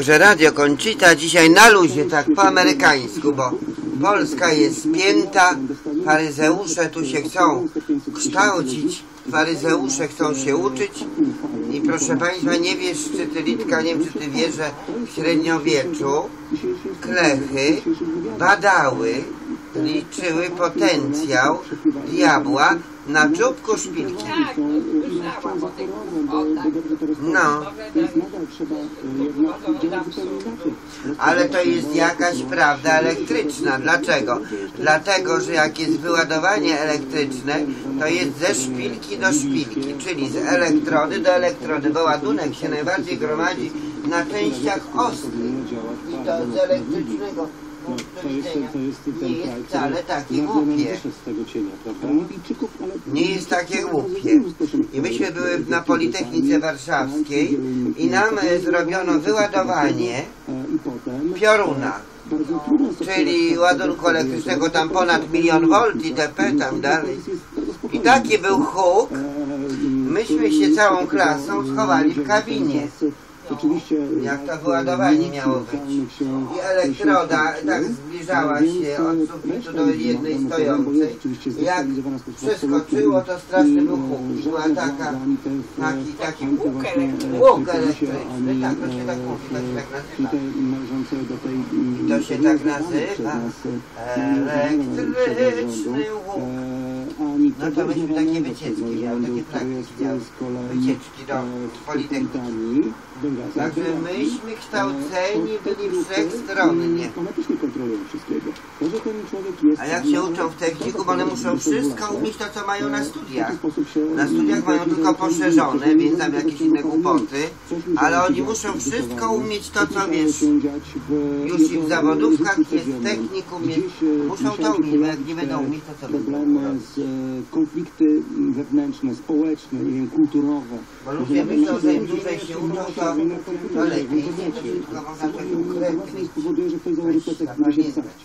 Że Radio Conchita dzisiaj na luzie, tak po amerykańsku, bo Polska jest spięta, faryzeusze tu się chcą kształcić, faryzeusze chcą się uczyć i proszę Państwa, nie wiesz, czy Ty, Litka, nie wiem, czy Ty wiesz, że w średniowieczu klechy badały, liczyły potencjał diabła na czubku szpilki. Tak, słyszałam o tych głupotach. No. Ale to jest jakaś prawda elektryczna. Dlaczego? Dlatego, że jak jest wyładowanie elektryczne, to jest ze szpilki do szpilki, czyli z elektrody do elektrody, bo ładunek się najbardziej gromadzi na częściach ostrych. I to z elektrycznego punktu widzenia nie jest wcale takie głupie. Nie jest takie głupie. I myśmy były na Politechnice Warszawskiej i nam zrobiono wyładowanie pioruna, czyli ładunku elektrycznego tam ponad 1 000 000 V itp. Tam dalej. I taki był huk, myśmy się całą klasą schowali w kabinie. Jak to wyładowanie miało być. I elektroda tak zbliżała się od sufitu do jednej stojącej. Jak przeskoczyło, to straszny był huk. Była taki łuk elektryczny. Tak, to się tak mówi, to się tak nazywa. Elektryczny łuk. No to myśmy takie wycieczki miały, takie praktyki miały. Wycieczki do Politechniki. Także myśmy kształceni byli wszechstronnie. A jak się uczą w technikum, one muszą wszystko umieć to, co mają na studiach. Na studiach mają tylko poszerzone, więc tam jakieś inne głupoty, ale oni muszą wszystko umieć to, co wiesz. Już i w zawodówkach jest w technikum, muszą to umieć, bo jak nie będą umieć, to co będą robić? Konflikty wewnętrzne, społeczne, nie wiem, kulturowe. Bo ludzie myślą, że im dłużej się uczą, to lepiej. Nie, to tylko można coś ukręcić. Spowoduje, że ktoś założy plecak, który się wsadzi.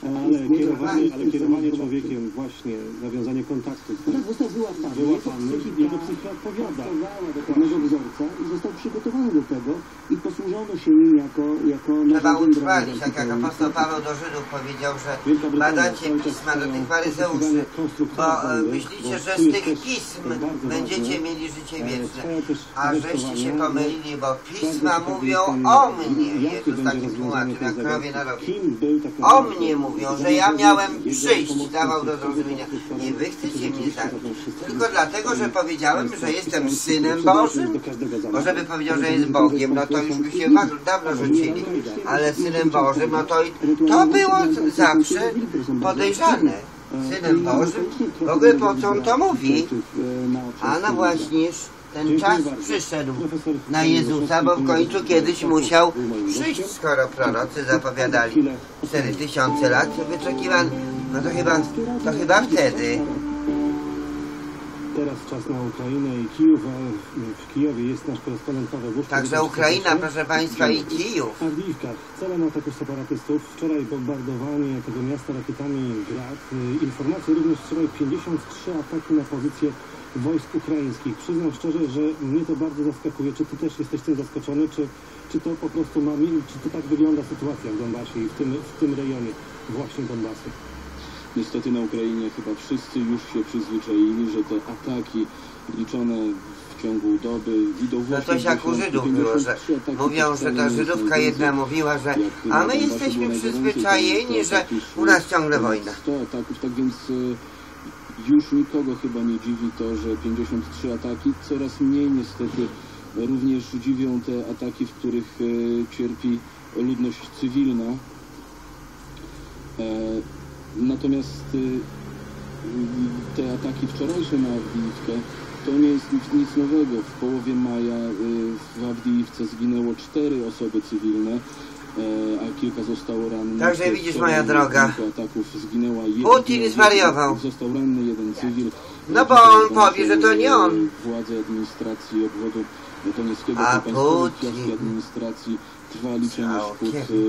Ale kierowanie człowiekiem, właśnie, nawiązanie kontaktu. Został wyłapany, jego psychika odpowiada pewnego wzorca i został przygotowany do tego i posłużono się nim jako trzeba utrwalić, tak jak apostoł Paweł do Żydów powiedział, że badacie pisma do tych faryzeuszy, bo myślicie, że z tych pism będziecie mieli życie wieczne, a żeście się pomylili, bo pisma mówią o mnie. Jezus takim tłumaczył, jak krowie narodzie. O mnie mówią, że ja miałem przyjść, dawał do zrozumienia. Nie wy chcecie mnie zabić, tylko dlatego, że powiedziałem, że jestem Synem Bożym, bo żeby powiedział, że jest Bogiem, no to już by się dawno rzucili, ale Synem Bożym, no to było zawsze podejrzane. Synem Bożym, w ogóle po co on to mówi? A no właśnie, ten czas przyszedł na Jezusa, bo w końcu kiedyś musiał przyjść, skoro prorocy zapowiadali 4000 lat wyczekiwan, no to chyba wtedy. Teraz czas na Ukrainę i Kijów, a w Kijowie jest nasz korespondent Paweł Buszko. Także Ukraina, proszę Państwa, i Kijów. W Awdijiwkach celem ataku separatystów. Wczoraj bombardowanie tego miasta rakietami Grad. Informacje również wczoraj 53 ataki na pozycje wojsk ukraińskich. Przyznam szczerze, że mnie to bardzo zaskakuje. Czy Ty też jesteś tym zaskoczony, czy to po prostu czy to tak wygląda sytuacja w Donbasie i w tym rejonie właśnie Donbasu? Niestety na Ukrainie chyba wszyscy już się przyzwyczaili, że te ataki liczone w ciągu doby idą właśnie... No to jak u Żydów było, że mówią, że ta Żydówka jedna mówiła, że a my jesteśmy przyzwyczajeni, że u nas ciągle wojna. 100 ataków, tak więc już nikogo chyba nie dziwi to, że 53 ataki, coraz mniej niestety również dziwią te ataki, w których cierpi ludność cywilna. Natomiast te ataki wczorajsze na Awdijiwkę to nie jest nic nowego. W połowie maja w Awdijiwce zginęło 4 osoby cywilne, a kilka zostało rannych. Także widzisz, moja droga, ataków zginęła Putin zwariował. Został ranny jeden cywil. No bo on powie, że to nie on. Władze administracji obwodu donieckiego A Państwowej administracji trwa liczenie szkód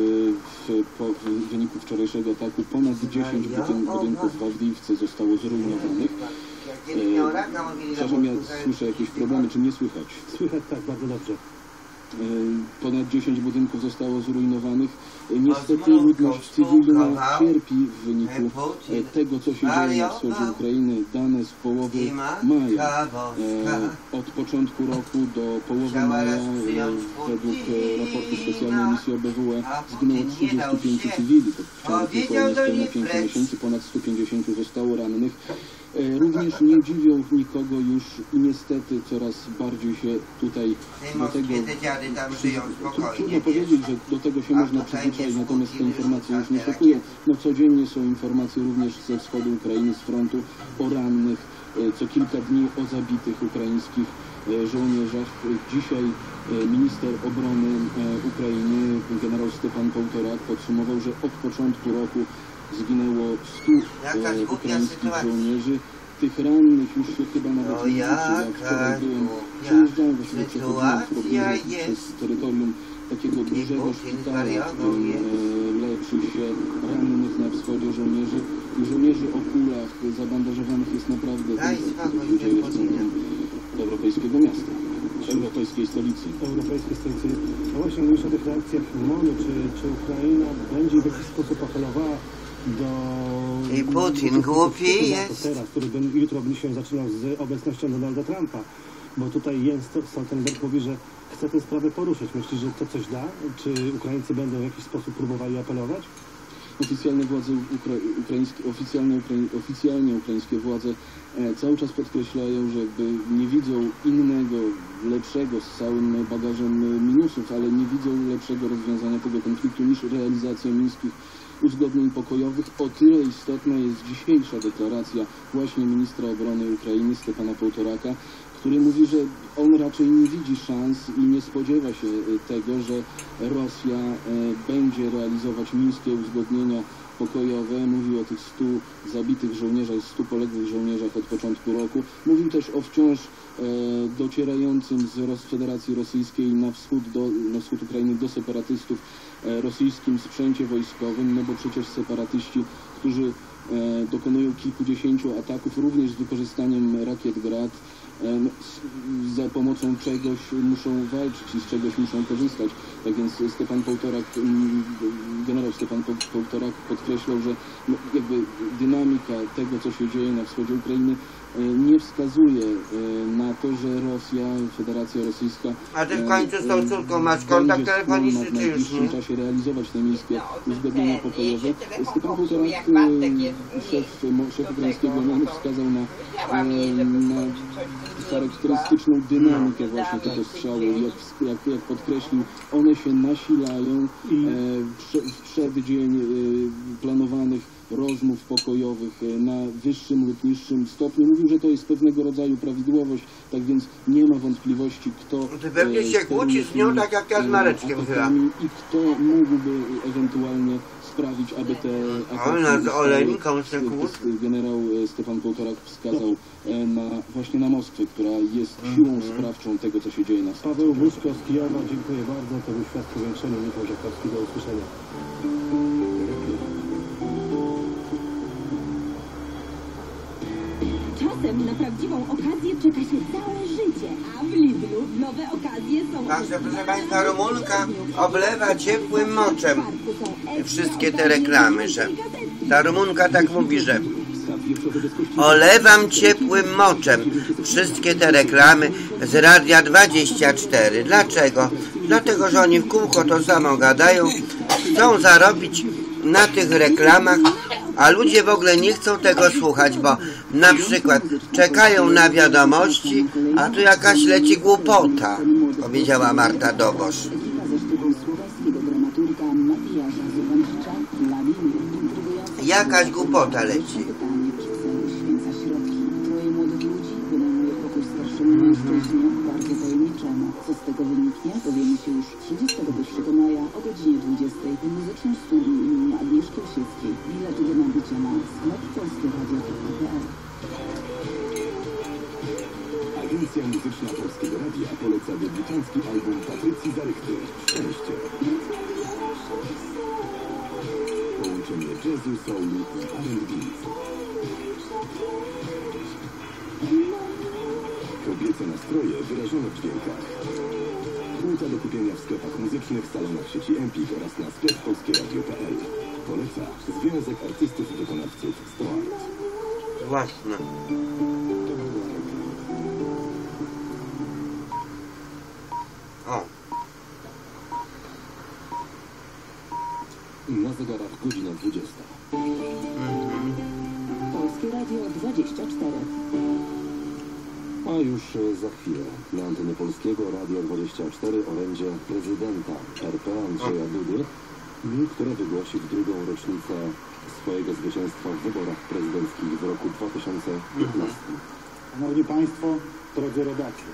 w wyniku wczorajszego ataku. Ponad 10 budynków w Awdijiwce zostało zrujnowanych. Przepraszam, ja słyszę jakieś problemy, czy mnie słychać? Słychać, tak, bardzo dobrze. Ponad 10 budynków zostało zrujnowanych. Niestety ludność cywilna cierpi w wyniku tego, co się dzieje na wschodzie Ukrainy. Dane z połowy maja. Od początku roku do połowy maja według raportu specjalnej misji OBWE zginęło 35 cywili. To wczoraj tylko niespełna 5 miesięcy, ponad 150 zostało rannych. Również nie dziwią nikogo już i niestety coraz bardziej się tutaj do tego... Trudno powiedzieć, że do tego się można przyzwyczaić, natomiast te informacje już nie szokują. No codziennie są informacje również ze wschodu Ukrainy, z frontu o rannych, co kilka dni o zabitych ukraińskich żołnierzach. Dzisiaj minister obrony Ukrainy, generał Stepan Połtorak, podsumował, że od początku roku zginęło 100 ukraińskich żołnierzy. Tych rannych już się chyba nawet nie liczy. Jak wczoraj byłem, przejeżdżałem właśnie przez terytorium takiego dużego szpitala, w którym leczy się rannych na wschodzie żołnierzy. I żołnierzy o kulach zabandażowanych jest naprawdę dużo w centrum europejskiego miasta, europejskiej stolicy. No właśnie, mówisz o tych reakcjach MON-u, czy Ukraina będzie w jakiś sposób apelowała do... I Putin głupi jest. Teraz, który jutro będzie się zaczynał z obecnością Donalda Trumpa, bo tutaj Jens Stoltenberg mówi, że chce tę sprawę poruszyć. Myślisz, że to coś da? Czy Ukraińcy będą w jakiś sposób próbowali apelować? Oficjalne władze oficjalnie ukraińskie władze cały czas podkreślają, że nie widzą innego, lepszego z całym bagażem minusów, ale nie widzą lepszego rozwiązania tego konfliktu niż realizacja mińskich uzgodnień pokojowych. O tyle istotna jest dzisiejsza deklaracja właśnie ministra obrony Ukrainy Stepana Połtoraka, który mówi, że on raczej nie widzi szans i nie spodziewa się tego, że Rosja będzie realizować mińskie uzgodnienia pokojowe. Mówił o tych 100 zabitych żołnierzach, 100 poległych żołnierzach od początku roku. Mówił też o wciąż docierającym z Federacji Rosyjskiej na wschód Ukrainy do separatystów rosyjskim sprzęcie wojskowym, no bo przecież separatyści, którzy dokonują kilkudziesięciu ataków, również z wykorzystaniem rakiet Grad, za pomocą czegoś muszą walczyć i z czegoś muszą korzystać. Tak więc Stepan Połtorak, generał Stepan Połtorak podkreślał, że jakby dynamika tego, co się dzieje na wschodzie Ukrainy, nie wskazuje na to, że Rosja, Federacja Rosyjska... A ty w końcu z tą córką masz kontakt telefoniczny, czy już nie? W czasie realizować te miejskie uzgodnienia pokojowe. Stepan Połtorak, szef ukraińskiego MON, wskazał na charakterystyczną dynamikę właśnie tego strzału. Jak podkreślił, one się nasilają w przeddzień planowanych rozmów pokojowych na wyższym lub niższym stopniu. Mówił, że to jest pewnego rodzaju prawidłowość, tak więc nie ma wątpliwości, kto... Ty pewnie się kłócisz z nią, tak jak ja z Mareczkiem chyba. I kto mógłby ewentualnie sprawić, aby te... Ona z Oleńką się kłóci. Generał Stefan Połtorak wskazał właśnie na Moskwę, która jest siłą sprawczą tego, co się dzieje na wschodzie. Paweł Buszko z Kijowa, dziękuję bardzo. To był Świat Powiększony, Michał Żakowski, do usłyszenia. Czasem na prawdziwą okazję czeka się całe życie, a w Lidlu nowe okazje są... Także proszę Państwa, Rumunka oblewa ciepłym moczem wszystkie te reklamy, że ta Rumunka tak mówi, że olewam ciepłym moczem wszystkie te reklamy z Radia 24. Dlaczego? Dlatego, że oni w kółko to samo gadają, chcą zarobić na tych reklamach, a ludzie w ogóle nie chcą tego słuchać, bo na przykład czekają na wiadomości, a tu jakaś leci głupota, powiedziała Marta Dobosz. Jakaś głupota leci. Co z tego wyniknie, dowiemy się już 31 maja o godzinie 20 w muzycznym studiu imienia Agnieszki Osieckiej. Bilety do nabycia na sklep polskieradio.pl. Agencja Muzyczna Polskiego Radia poleca debiutancki album Patrycji Zarychty „Szczęście”. Połączenie jazzu, soulu i R&B. Kobiece nastroje wyrażone w dźwiękach. Płyta do kupienia w sklepach muzycznych, salonach sieci Empik oraz na sklep polskieradio.pl. Poleca Związek Artystów i Wykonawców StoArt. Właśnie. O. Na zegarach godzina 20. Polskie Radio 24. A już za chwilę na antenie Polskiego Radia 24 orędzie prezydenta RP Andrzeja Dudy, które wygłosi w drugą rocznicę swojego zwycięstwa w wyborach prezydenckich w roku 2015. Szanowni Państwo, drodzy rodacy,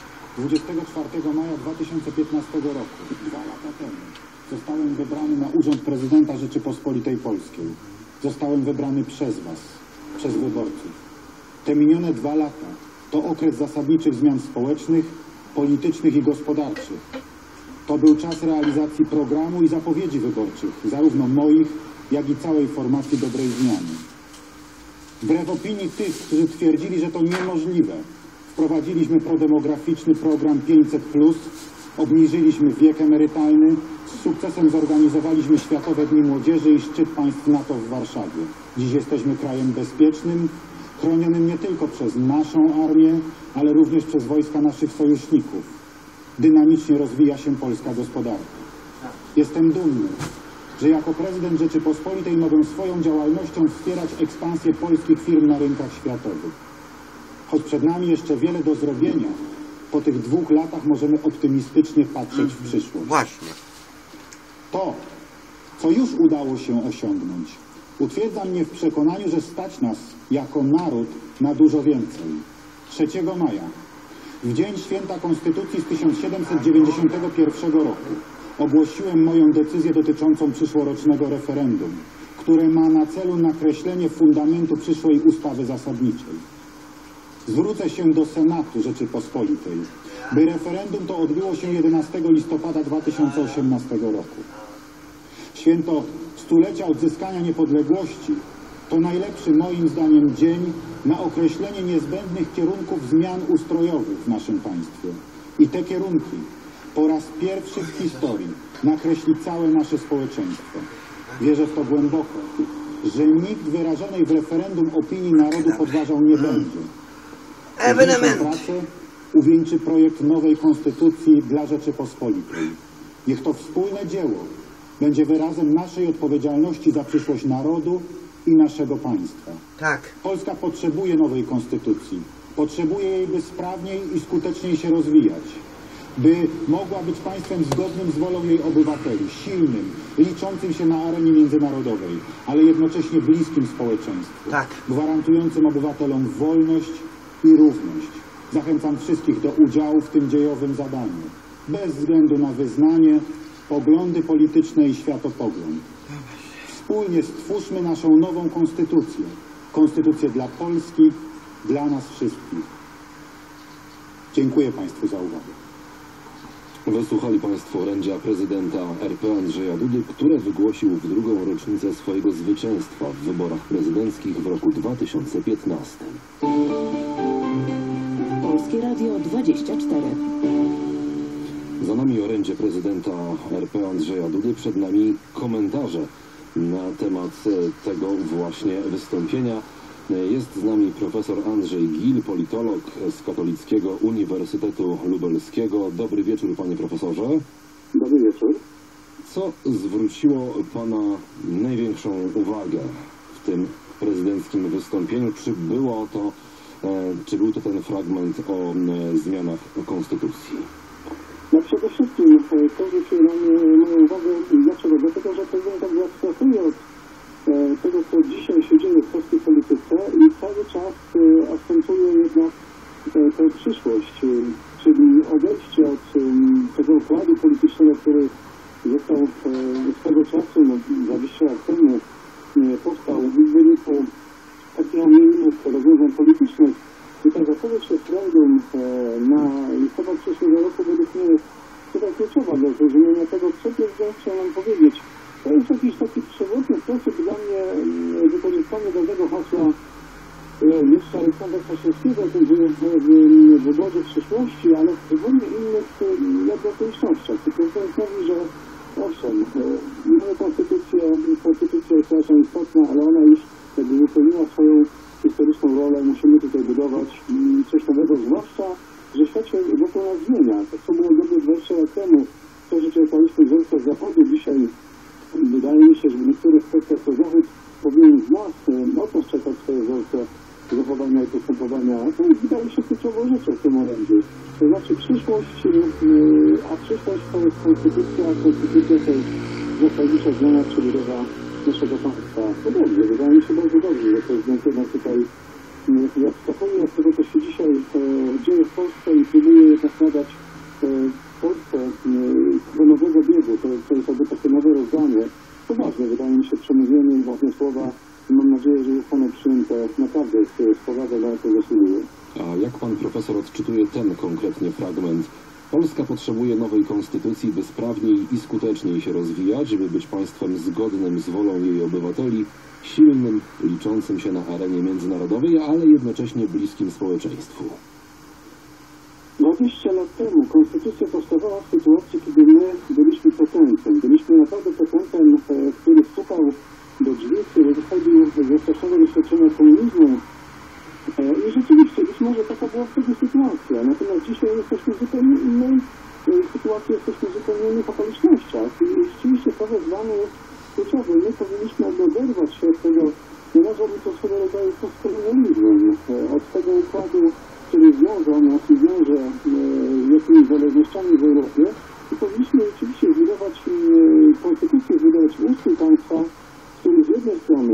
24 maja 2015 roku, 2 lata temu, zostałem wybrany na urząd prezydenta Rzeczypospolitej Polskiej. Zostałem wybrany przez Was, przez wyborców. Te minione 2 lata to okres zasadniczych zmian społecznych, politycznych i gospodarczych. To był czas realizacji programu i zapowiedzi wyborczych, zarówno moich, jak i całej formacji dobrej zmiany. Wbrew opinii tych, którzy twierdzili, że to niemożliwe, wprowadziliśmy prodemograficzny program 500+, obniżyliśmy wiek emerytalny, z sukcesem zorganizowaliśmy Światowe Dni Młodzieży i szczyt państw NATO w Warszawie. Dziś jesteśmy krajem bezpiecznym, chronionym nie tylko przez naszą armię, ale również przez wojska naszych sojuszników. Dynamicznie rozwija się polska gospodarka. Jestem dumny, że jako prezydent Rzeczypospolitej mogę swoją działalnością wspierać ekspansję polskich firm na rynkach światowych. Choć przed nami jeszcze wiele do zrobienia, po tych 2 latach możemy optymistycznie patrzeć w przyszłość. Właśnie. To, co już udało się osiągnąć, utwierdza mnie w przekonaniu, że stać nas jako naród na dużo więcej. 3 maja, w dzień święta Konstytucji z 1791 roku, ogłosiłem moją decyzję dotyczącą przyszłorocznego referendum, które ma na celu nakreślenie fundamentu przyszłej ustawy zasadniczej. Zwrócę się do Senatu Rzeczypospolitej, by referendum to odbyło się 11 listopada 2018 roku. Święto stulecia odzyskania niepodległości to najlepszy moim zdaniem dzień na określenie niezbędnych kierunków zmian ustrojowych w naszym państwie. I te kierunki po raz pierwszy w historii nakreśli całe nasze społeczeństwo. Wierzę w to głęboko, że nikt wyrażonej w referendum opinii narodu podważał nie będzie. Ewenement. Pracę uwieńczy projekt nowej konstytucji dla Rzeczypospolitej. Niech to wspólne dzieło będzie wyrazem naszej odpowiedzialności za przyszłość narodu i naszego państwa. Tak. Polska potrzebuje nowej konstytucji. Potrzebuje jej, by sprawniej i skuteczniej się rozwijać. By mogła być państwem zgodnym z wolą jej obywateli, silnym, liczącym się na arenie międzynarodowej, ale jednocześnie bliskim społeczeństwu. Tak. Gwarantującym obywatelom wolność i równość. Zachęcam wszystkich do udziału w tym dziejowym zadaniu, bez względu na wyznanie, poglądy polityczne i światopogląd. Wspólnie stwórzmy naszą nową konstytucję. Konstytucję dla Polski, dla nas wszystkich. Dziękuję Państwu za uwagę. Wysłuchali Państwo orędzia prezydenta RP Andrzeja Dudy, które wygłosił w drugą rocznicę swojego zwycięstwa w wyborach prezydenckich w roku 2015. Polskie Radio 24. Za nami orędzie prezydenta RP Andrzeja Dudy, przed nami komentarze na temat tego właśnie wystąpienia. Jest z nami profesor Andrzej Gil, politolog z Katolickiego Uniwersytetu Lubelskiego. Dobry wieczór, panie profesorze. Dobry wieczór. Co zwróciło pana największą uwagę w tym prezydenckim wystąpieniu? Czy był to ten fragment o zmianach konstytucji? No przede wszystkim to zwróciło moją uwagę. Dlaczego? Dlatego, że prezydent tak abstrahuje od tego, co dzisiaj się dzieje w polskiej polityce i cały czas akcentuje jednak tę przyszłość, czyli odejście od tego układu politycznego, który został swego czasu, 20 lat temu, powstał w wyniku takiego minimum rozwiązań politycznych. I ta zapowiedź referendum na listopad przyszłego roku według mnie jest chyba kluczowa dla zrozumienia tego, co prezydent chciał nam powiedzieć. To jest jakiś taki przewodni sposób dla mnie wykorzystania dobrego hasła jeszcze Aleksandra Kwaśniewskiego, o tym, że w wyborze przyszłości, ale w zupełnie innych jakby okolicznościach. owszem, mamy konstytucja jest bardzo istotna, ale ona już jakby wypełniła swoją historyczną rolę. Musimy tutaj budować coś nowego, zwłaszcza, że świat się wokół nas zmienia. To, co było dobre 20 lat temu, to, że czerpaliśmy wzorce z Zachodu, dzisiaj wydaje mi się, że w niektórych kwestiach to Zachód powinien z nas mocno czekać swoje wzorce zachowania i postępowania. To wydaje się kluczową rzeczą w tym momencie. To znaczy przyszłość, a przyszłość to jest konstytucja, a konstytucja to jest zasadnicza zmiana, przebudowa naszego państwa. To dobrze, wydaje mi się bardzo dobrze, że prezydent jednak tutaj abstrahuje od tego, co się dzisiaj dzieje w Polsce i próbuje jednak nadać Polsce do nowego biegu. To jest jakby takie nowe rozdanie. To ważne, wydaje mi się, przemówienie i ważne słowa. Mam nadzieję, że zostaną przyjęte naprawdę z powagą, na jaką zasługuje. A jak pan profesor odczytuje ten konkretnie fragment? Polska potrzebuje nowej konstytucji, by sprawniej i skuteczniej się rozwijać, by być państwem zgodnym z wolą jej obywateli, silnym, liczącym się na arenie międzynarodowej, ale jednocześnie bliskim społeczeństwu. 20 lat temu konstytucja powstawała w sytuacji, kiedy my byliśmy potentem. Byliśmy naprawdę potentem, który stukał do drzwi, który wychodził ze strasznego doświadczenia komunizmu. I rzeczywiście, być może taka była wtedy sytuacja. Natomiast dzisiaj jesteśmy w zupełnie innej sytuacji, jesteśmy w zupełnie innych okolicznościach. I rzeczywiście to wezwanie jest kluczowe. My powinniśmy oderwać się od tego, uważałbym to swego rodzaju postkolonializmem, od tego układu, który wiąże nas i wiąże jakimiś zależnościami w Europie. I powinniśmy rzeczywiście zbudować konstytucję, zbudować ustrój państwa, który z jednej strony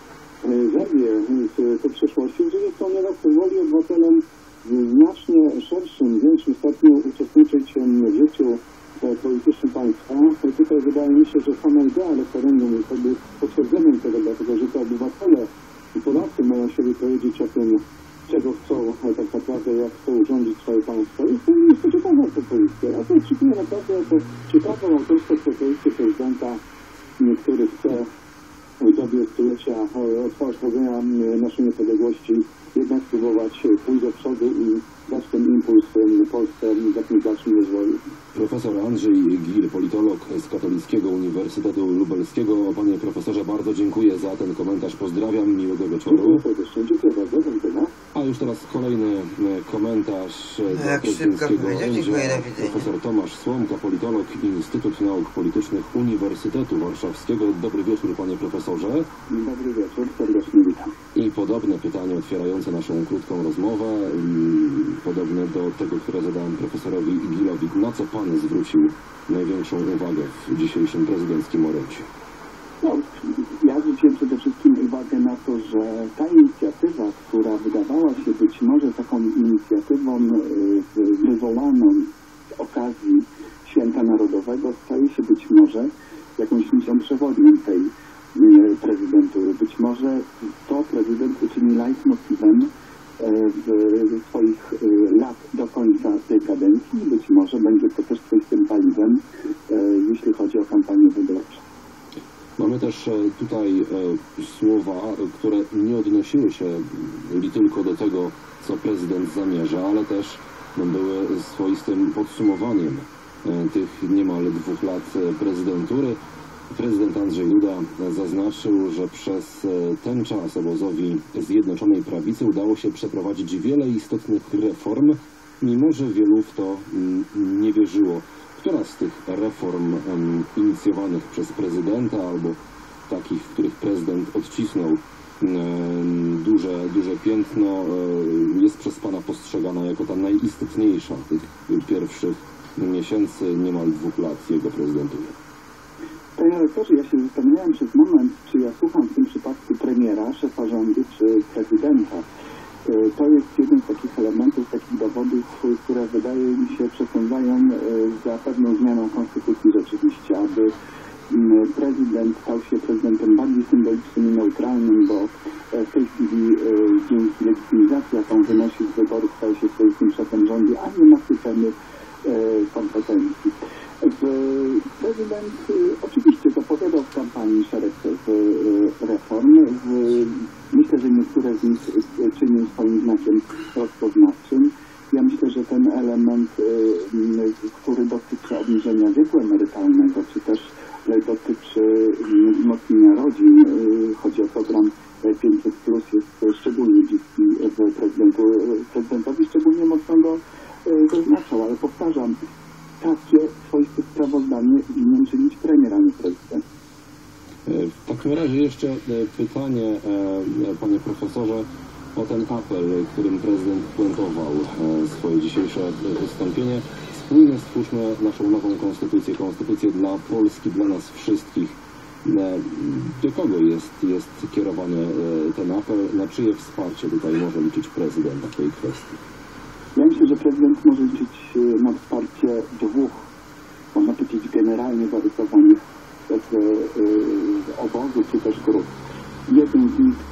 zerwie z tej przeszłości, z drugiej strony raz pozwoli obywatelom w znacznie szerszym, większym stopniu uczestniczyć w życiu politycznym państwa. Tutaj wydaje mi się, że sama idea referendum jest jakby potwierdzeniem tego, dlatego że to obywatele i Polacy mają się wypowiedzieć o tym, czego chcą tak naprawdę, jak chcą urządzić swoje państwo. Jest to ciekawa propozycja. Ja to oczekuję naprawdę jako ciekawą autorską propozycję prezydenta, który chce w dobie stulecia otworzenia naszej niepodległości jednak spróbować pójść do przodu i dać ten impuls Polsce w jakimś dalszym rozwoju. Profesor Andrzej Gil, politolog z Katolickiego Uniwersytetu Lubelskiego. Panie profesorze, bardzo dziękuję za ten komentarz. Pozdrawiam, miłego wieczoru. Dziękuję bardzo. A już teraz kolejny komentarz do prezydenckiego orędzia. Profesor Tomasz Słomka, politolog, Instytut Nauk Politycznych Uniwersytetu Warszawskiego. Dobry wieczór, panie profesorze. Dobry wieczór, serdecznie witam. I podobne pytanie otwierające naszą krótką rozmowę, podobne do tego, które zadałem profesorowi Gilowi. Na co pan zwrócił największą uwagę w dzisiejszym prezydenckim orędziu? No, ja zwróciłem przede wszystkim uwagę na to, że ta inicjatywa, która wydawała się być może taką inicjatywą wywołaną z okazji Święta Narodowego, staje się być może jakąś misją przewodnią tej prezydentury. Być może to prezydent uczyni leitmotivem swoich lat do końca tej kadencji. Być może będzie to też swoistym paliwem, jeśli chodzi o kampanię wyborczą. Mamy też tutaj słowa, które nie odnosiły się tylko do tego, co prezydent zamierza, ale też były swoistym podsumowaniem tych niemal 2 lat prezydentury. Prezydent Andrzej Duda zaznaczył, że przez ten czas obozowi Zjednoczonej Prawicy udało się przeprowadzić wiele istotnych reform, mimo że wielu w to nie wierzyło. Która z tych reform inicjowanych przez prezydenta albo takich, w których prezydent odcisnął duże piętno, jest przez pana postrzegana jako ta najistotniejsza tych pierwszych miesięcy, niemal 2 lat jego prezydentury? Panie rektorze, ja się zastanawiałem przez moment, czy ja słucham w tym przypadku premiera, szefa rządu, czy prezydenta. To jest jeden z takich elementów, takich dowodów, które wydaje mi się przesądzają za pewną zmianą konstytucji rzeczywiście, aby prezydent stał się prezydentem bardziej symbolicznym i neutralnym, bo w tej chwili dzięki legitymizacji, jaką wynosi z wyborów, stał się swoistym szefem rządu, a nie ma systemów kompetencji. Prezydent oczywiście zapowiadał w kampanii szereg reform. Myślę, że niektóre z nich czynią swoim znakiem rozpoznawczym. Ja myślę, że ten element, który dotyczy obniżenia wieku emerytalnego, czy też program 500+ jest szczególnie bliski prezydentowi, szczególnie mocno go wyznaczał, ale powtarzam, takie swoiste sprawozdanie winien czynić premier, a nie prezydent. W takim razie jeszcze pytanie, panie profesorze, o ten apel, którym prezydent puentował swoje dzisiejsze wystąpienie. Wspólnie stwórzmy naszą nową konstytucję dla Polski, dla nas wszystkich. Do kogo jest kierowany ten apel? Na czyje wsparcie tutaj może liczyć prezydent w tej kwestii? Ja myślę, że prezydent może liczyć na wsparcie dwóch, można powiedzieć, generalnie zarysowanych obozów czy też grup. Jeden z nich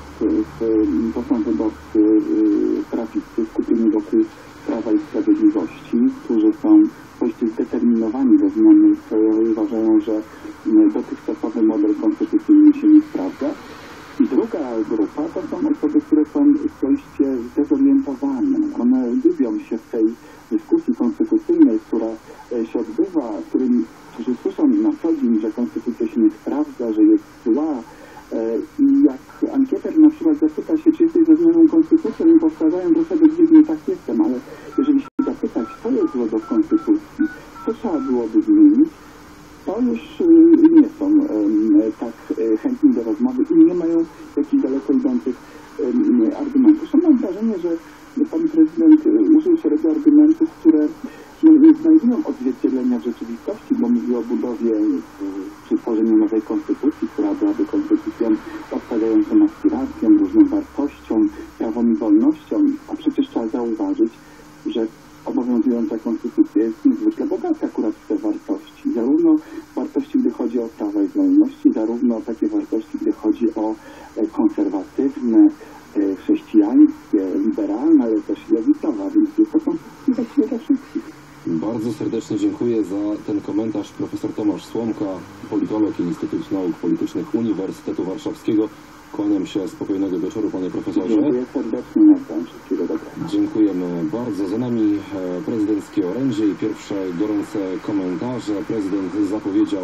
to są wyborcy prawicy skupieni wokół Prawa i Sprawiedliwości, którzy są dość zdeterminowani we zmiany, uważają, że dotychczasowy model konstytucyjny się nie sprawdza. I druga grupa to są osoby, które są dość zdezorientowane. One gubią się w tej dyskusji konstytucyjnej, która się odbywa, którzy słyszą na co dzień, że konstytucja się nie sprawdza, że jest zła. I jak ankieter na przykład zapyta się, czy jesteś za zmianą konstytucji, oni powtarzają trochę dziwnie, tak jestem, ale jeżeli się zapytać, co jest złego w konstytucji, co trzeba byłoby zmienić, to już nie są tak chętni do rozmowy i nie mają jakichś daleko idących argumentów. Zresztą mam wrażenie, że pan prezydent użył szeregu argumentów, które nie znajdują odzwierciedlenia w rzeczywistości, bo mówi o budowie przy tworzeniu nowej konstytucji, która byłaby konstytucją odpowiadającą aspiracjom, różnym wartościom, prawom i wolnościom, a przecież trzeba zauważyć, że obowiązująca konstytucja jest niezwykle bogata akurat w te wartości. Zarówno wartości, gdy chodzi o prawa i wolności, zarówno takie wartości, gdy chodzi o konserwatywne, chrześcijańskie, liberalne, ale też lewicowe, więc jest to konstytucja właściwie dla wszystkich. Bardzo serdecznie dziękuję za ten komentarz. Profesor Tomasz Słomka, politolog, Instytut Nauk Politycznych Uniwersytetu Warszawskiego. Kłaniam się, spokojnego wieczoru, panie profesorze. Dziękuję serdecznie, na wszystkiego dobrego. Dziękujemy bardzo. Za nami prezydenckie orędzie i pierwsze gorące komentarze. Prezydent zapowiedział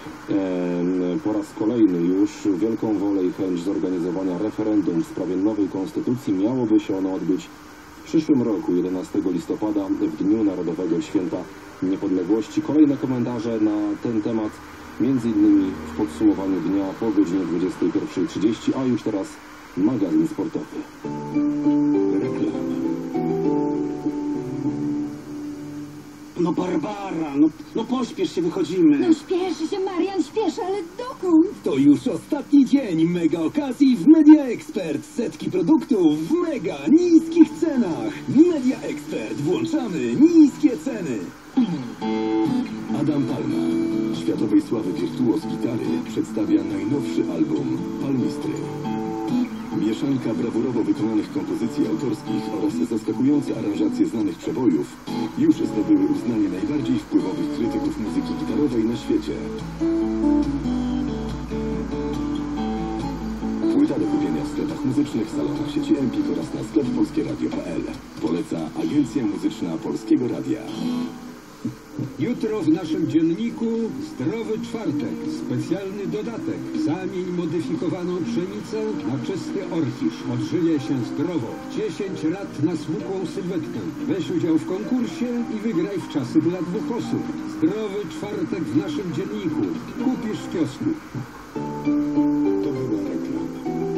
po raz kolejny już wielką wolę i chęć zorganizowania referendum w sprawie nowej konstytucji. Miałoby się ono odbyć w przyszłym roku, 11 listopada, w Dniu Narodowego Święta Niepodległości. Kolejne komentarze na ten temat, między innymi w podsumowaniu dnia po godzinie 21:30, a już teraz magazyn sportowy. Reklama. No Barbara, no pośpiesz się, wychodzimy. No śpieszy się, Marian, śpieszy, ale dokąd? To już ostatni dzień mega okazji w Media Expert. Setki produktów w mega niskich cenach. Media Expert. Włączamy niskie ceny. Adam Palma, światowej sławy wirtuoz gitary, przedstawia najnowszy album Palmistry. Mieszanka brawurowo wykonanych kompozycji autorskich oraz zaskakujące aranżacje znanych przebojów już zdobyły uznanie najbardziej wpływowych krytyków muzyki gitarowej na świecie. Płyta do kupienia w sklepach muzycznych, salonach sieci Empik oraz na sklep polskieradio.pl. Poleca Agencja Muzyczna Polskiego Radia. Jutro w naszym dzienniku Zdrowy Czwartek. Specjalny dodatek. Zamień modyfikowaną pszenicę na czysty orkisz. Odżyje się zdrowo. 10 lat na smukłą sylwetkę. Weź udział w konkursie i wygraj w czasy dla 2 osób. Zdrowy Czwartek w naszym dzienniku. Kupisz w kiosku. To była reklama.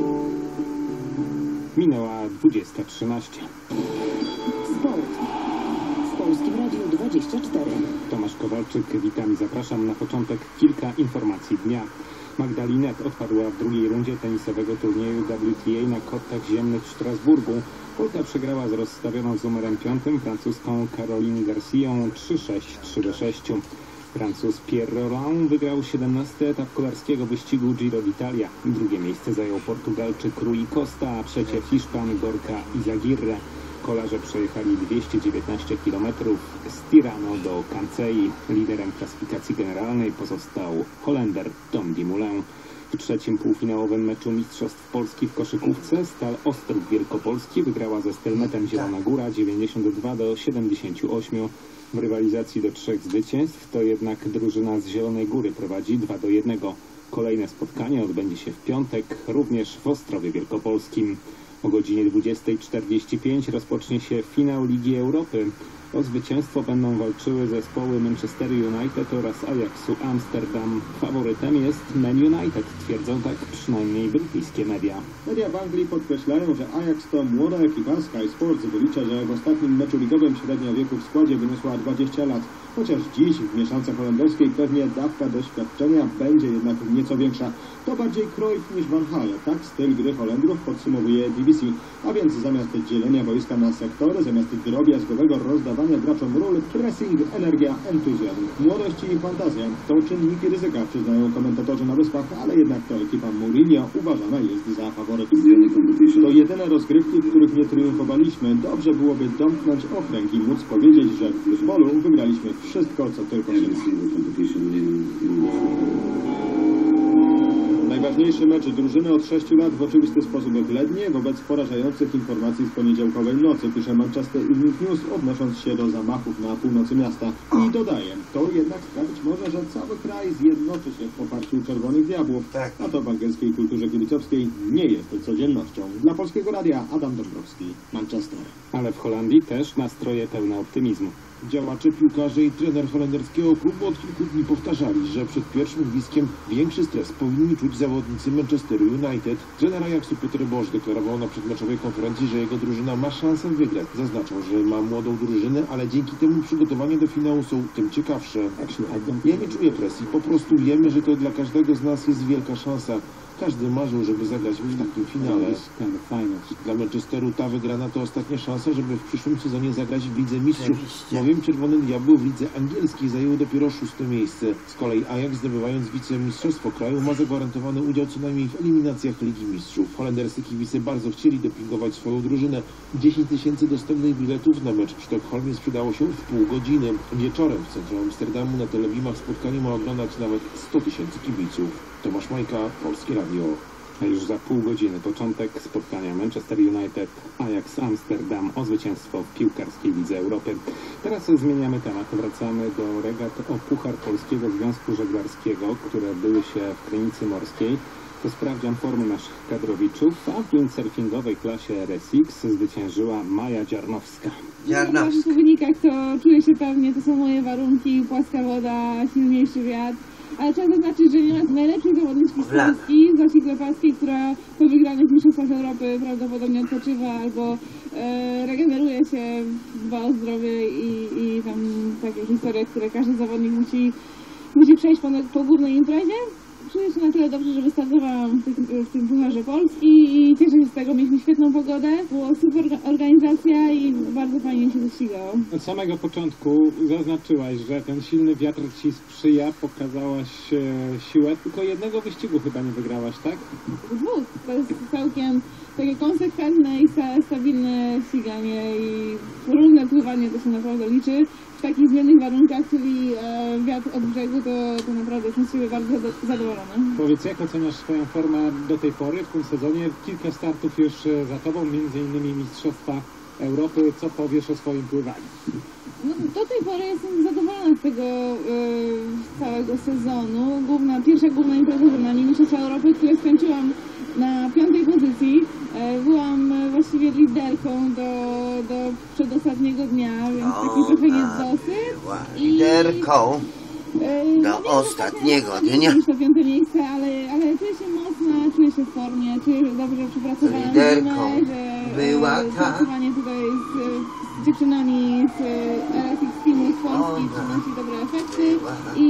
Minęła 20:13. Sport. W Polskim Radiu 24. Tomasz Kowalczyk, witam i zapraszam. Na początek kilka informacji dnia. Magdalinet odpadła w drugiej rundzie tenisowego turnieju WTA na kortach ziemnych w Strasburgu. Polka przegrała z rozstawioną z numerem 5 francuską Caroline Garcją 3-6, 3-6. Francuz Pierre Roland wygrał 17. etap kolarskiego wyścigu Giro d'Italia. Drugie miejsce zajął Portugalczyk Rui Costa, a trzecie Hiszpan Gorka Izagirre. Kolarze przejechali 219 km z Tirano do Cancei. Liderem klasyfikacji generalnej pozostał Holender Tom Dumoulin. W trzecim półfinałowym meczu Mistrzostw Polski w koszykówce Stal Ostrów Wielkopolski wygrała ze Stelmetem Zielona Góra 92-78. W rywalizacji do 3 zwycięstw to jednak drużyna z Zielonej Góry prowadzi 2-1. Kolejne spotkanie odbędzie się w piątek, również w Ostrowie Wielkopolskim. O godzinie 20:45 rozpocznie się finał Ligi Europy. O zwycięstwo będą walczyły zespoły Manchester United oraz Ajaxu Amsterdam. Faworytem jest Man United, twierdzą tak przynajmniej brytyjskie media. Media w Anglii podkreślają, że Ajax to młoda ekipa. Sky Sports wylicza, że w ostatnim meczu ligowym średnia wieku w składzie wyniosła 20 lat. Chociaż dziś w mieszance holenderskiej pewnie dawka doświadczenia będzie jednak nieco większa. To bardziej Cruyff niż Van Hal. Tak styl gry Holendrów podsumowuje BBC. A więc zamiast dzielenia wojska na sektory, zamiast drobiazgowego rozdawania graczom ról, pressing, energia, entuzjazm. Młodość i fantazja to czynniki ryzyka, przyznają komentatorzy na Wyspach, ale jednak to ekipa Mourinho uważana jest za faworyt. To jedyne rozgrywki, w których nie triumfowaliśmy. Dobrze byłoby domknąć okręg i móc powiedzieć, że w futbolu wygraliśmy wszystko, co tylko się da. Najważniejszy mecz drużyny od 6 lat w oczywisty sposób blednie wobec porażających informacji z poniedziałkowej nocy, pisze Manchester Evening News, odnosząc się do zamachów na północy miasta. I dodaje, to jednak sprawić może, że cały kraj zjednoczy się w poparciu Czerwonych Diabłów, a to w angielskiej kulturze kibicowskiej nie jest codziennością. Dla Polskiego Radia Adam Dąbrowski, Manchester. Ale w Holandii też nastroje pełne optymizmu. Działacze, piłkarze i trener holenderskiego klubu od kilku dni powtarzali, że przed pierwszym gwizdkiem większy stres powinni czuć zawodnicy Manchesteru United. Trener Ajaxu Peter Bosz deklarował na przedmeczowej konferencji, że jego drużyna ma szansę wygrać. Zaznaczał, że ma młodą drużynę, ale dzięki temu przygotowania do finału są tym ciekawsze. Ja nie czuję presji, po prostu wiemy, że to dla każdego z nas jest wielka szansa. Każdy marzył, żeby zagrać w takim finale. Dla Manchesteru ta wygrana to ostatnia szansa, żeby w przyszłym sezonie zagrać w Lidze Mistrzów. Bowiem Czerwony Diabeł w Lidze Angielskiej zajął dopiero 6. miejsce. Z kolei Ajax, zdobywając wicemistrzostwo kraju, ma zagwarantowany udział co najmniej w eliminacjach Ligi Mistrzów. Holenderscy kibice bardzo chcieli dopingować swoją drużynę. 10 000 dostępnych biletów na mecz w Sztokholmie sprzedało się w pół godziny. Wieczorem w centrum Amsterdamu na Telebimach spotkanie ma oglądać nawet 100 000 kibiców. Tomasz Majka, Polskie Radio. A już za pół godziny początek spotkania Manchester United, Ajax Amsterdam o zwycięstwo w piłkarskiej Lidze Europy. Teraz zmieniamy temat, wracamy do regat o Puchar Polskiego Związku Żeglarskiego, które odbyły się w Krynicy Morskiej. To sprawdzian formy naszych kadrowiczów, a w windsurfingowej klasie RSX zwyciężyła Maja Dziarnowska. W wynikach to czuję się pewnie, to są moje warunki, płaska woda, silniejszy wiatr. Ale trzeba zaznaczyć, że nie ma najlepszej zawodniczki z Polski, Zosi Klepackiej, która po wygranych mistrzostwach Europy prawdopodobnie odpoczywa albo regeneruje się, dba o zdrowie i tam takie historie, które każdy zawodnik musi przejść po głównej imprezie. Czuję się na tyle dobrze, że wystartowałam w tym Pucharze Polski i cieszę się z tego. Mieliśmy świetną pogodę, była super organizacja i bardzo fajnie się ścigało. Od samego początku zaznaczyłaś, że ten silny wiatr Ci sprzyja, pokazałaś siłę. Tylko jednego wyścigu chyba nie wygrałaś, tak? 2. To jest całkiem takie konsekwentne i stabilne ściganie i różne pływanie to się naprawdę liczy. W takich zmiennych warunkach, czyli wiatr od brzegu, to naprawdę jestem z siebie bardzo zadowolona. Powiedz, jak oceniasz swoją formę do tej pory w tym sezonie? Kilka startów już za Tobą, m.in. Mistrzostwa Europy. Co powiesz o swoim pływaniu? No, do tej pory jestem zadowolona z tego całego sezonu. Pierwsza główna impreza przed nami, Mistrzostwa Europy, które skończyłam na 5. pozycji. Byłam właściwie liderką do przedostatniego dnia, więc taki trochę jest dosyć. Liderką do ostatniego dnia. To 5. miejsce, ale czuję się mocna, czuję się w formie, czuję się dobrze przepracowana. Liderką była ta. Pracowanie tutaj z dziewczynami z RSX Teamu z Polski przynosi dobre efekty i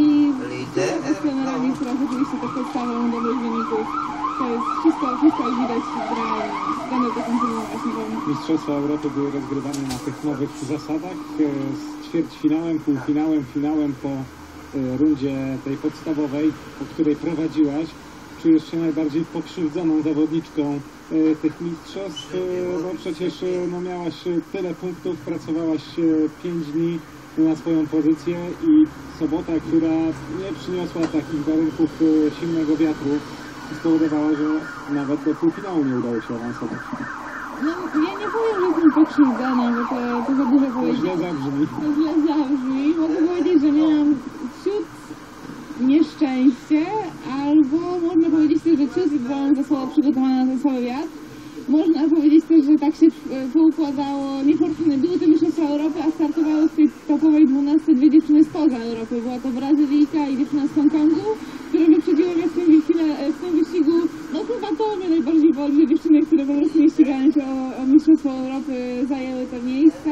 z trenerami, która jest oczywiście też podstawą dobrych wyników. To jest wszystko jak widać gra i będę to kontynuować. Mistrzostwa Europy były rozgrywane na tych nowych zasadach z ćwierćfinałem, półfinałem, finałem po rundzie tej podstawowej, po której prowadziłaś. Czujesz się najbardziej pokrzywdzoną zawodniczką tych mistrzostw, bo przecież miałaś tyle punktów, pracowałaś 5 dni na swoją pozycję i sobota, która nie przyniosła takich warunków silnego wiatru, spowodowała, że nawet do półfinału nie udało się awansować. No, ja nie powiem, że jestem pokrzywdzona, bo to za dużo powiedzieć. Źle zabrzmi. To źle zabrzmi. Mogę powiedzieć, że miałam ciut nieszczęście, albo można powiedzieć też, że ciut byłam za słabo przygotowana na ten cały wiatr. Można powiedzieć też, że tak się poukładało niefortunnie. Były te mistrzostwa Europy, a startowały w tej topowej 12 dwie dziewczyny spoza Europy. Była to Brazylijka i dziewczyna z Hongkongu, która wyprzedziła mnie w tym wyścigu. No chyba to mnie najbardziej boli, że dziewczyny, które po prostu nie ścigają się o mistrzostwo Europy, zajęły te miejsca,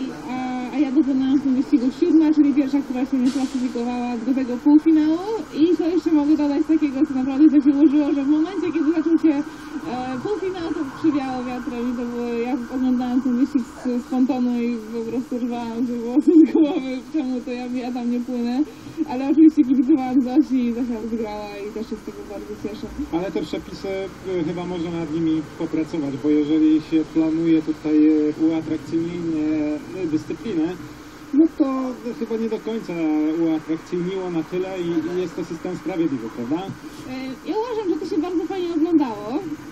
a ja dokonałam w tym wyścigu 7, czyli pierwsza, która się nie klasyfikowała do tego półfinału. I to jeszcze mogę dodać takiego, co naprawdę tak się ułożyło, że w momencie, kiedy zaczął się półfinał, to przywiało wiatrem i to było, ja oglądałam ten wyścig z pontonu i po prostu rwałam się włosy z głowy, czemu to ja tam nie płynę. Ale oczywiście kibicowałam Zosi i Zosia wygrała i też się z tego bardzo cieszę. Ale te przepisy chyba można nad nimi popracować, bo jeżeli się planuje tutaj uatrakcyjnienie dyscypliny, no to chyba nie do końca uatrakcyjniło na tyle i jest to system sprawiedliwy, prawda? Ja uważam, że to się bardzo fajnie oglądało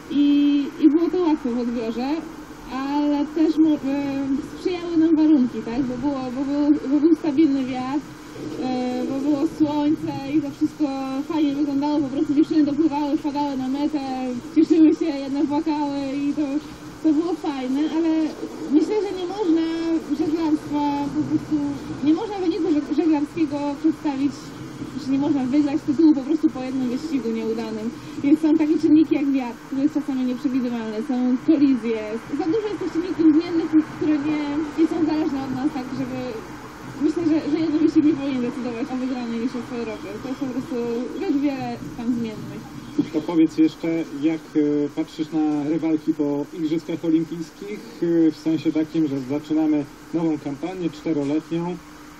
i było to łatwe w odbiorze, ale też sprzyjały nam warunki, tak? Bo był stabilny wiatr, bo było słońce i to wszystko fajnie wyglądało, po prostu dziewczyny dopływały, wpadały na metę, cieszyły się, jedne płakały i to było fajne, ale myślę, że nie można żeglarstwa po prostu, nie można wyniku żeglarskiego przedstawić, że nie można wygrać tytułu po prostu po jednym wyścigu nieudanym. Więc są takie czynniki jak wiatr, który jest czasami nieprzewidywalny, są kolizje, za dużo jest tych czynników zmiennych, które nie są zależne od nas, tak żeby... Myślę, że jeden wyścig nie powinien decydować o wygranej mistrzostwie Europy. To jest po prostu wiele tam zmiennych. To powiedz jeszcze, jak patrzysz na rywalki po Igrzyskach Olimpijskich, w sensie takim, że zaczynamy nową kampanię 4-letnią.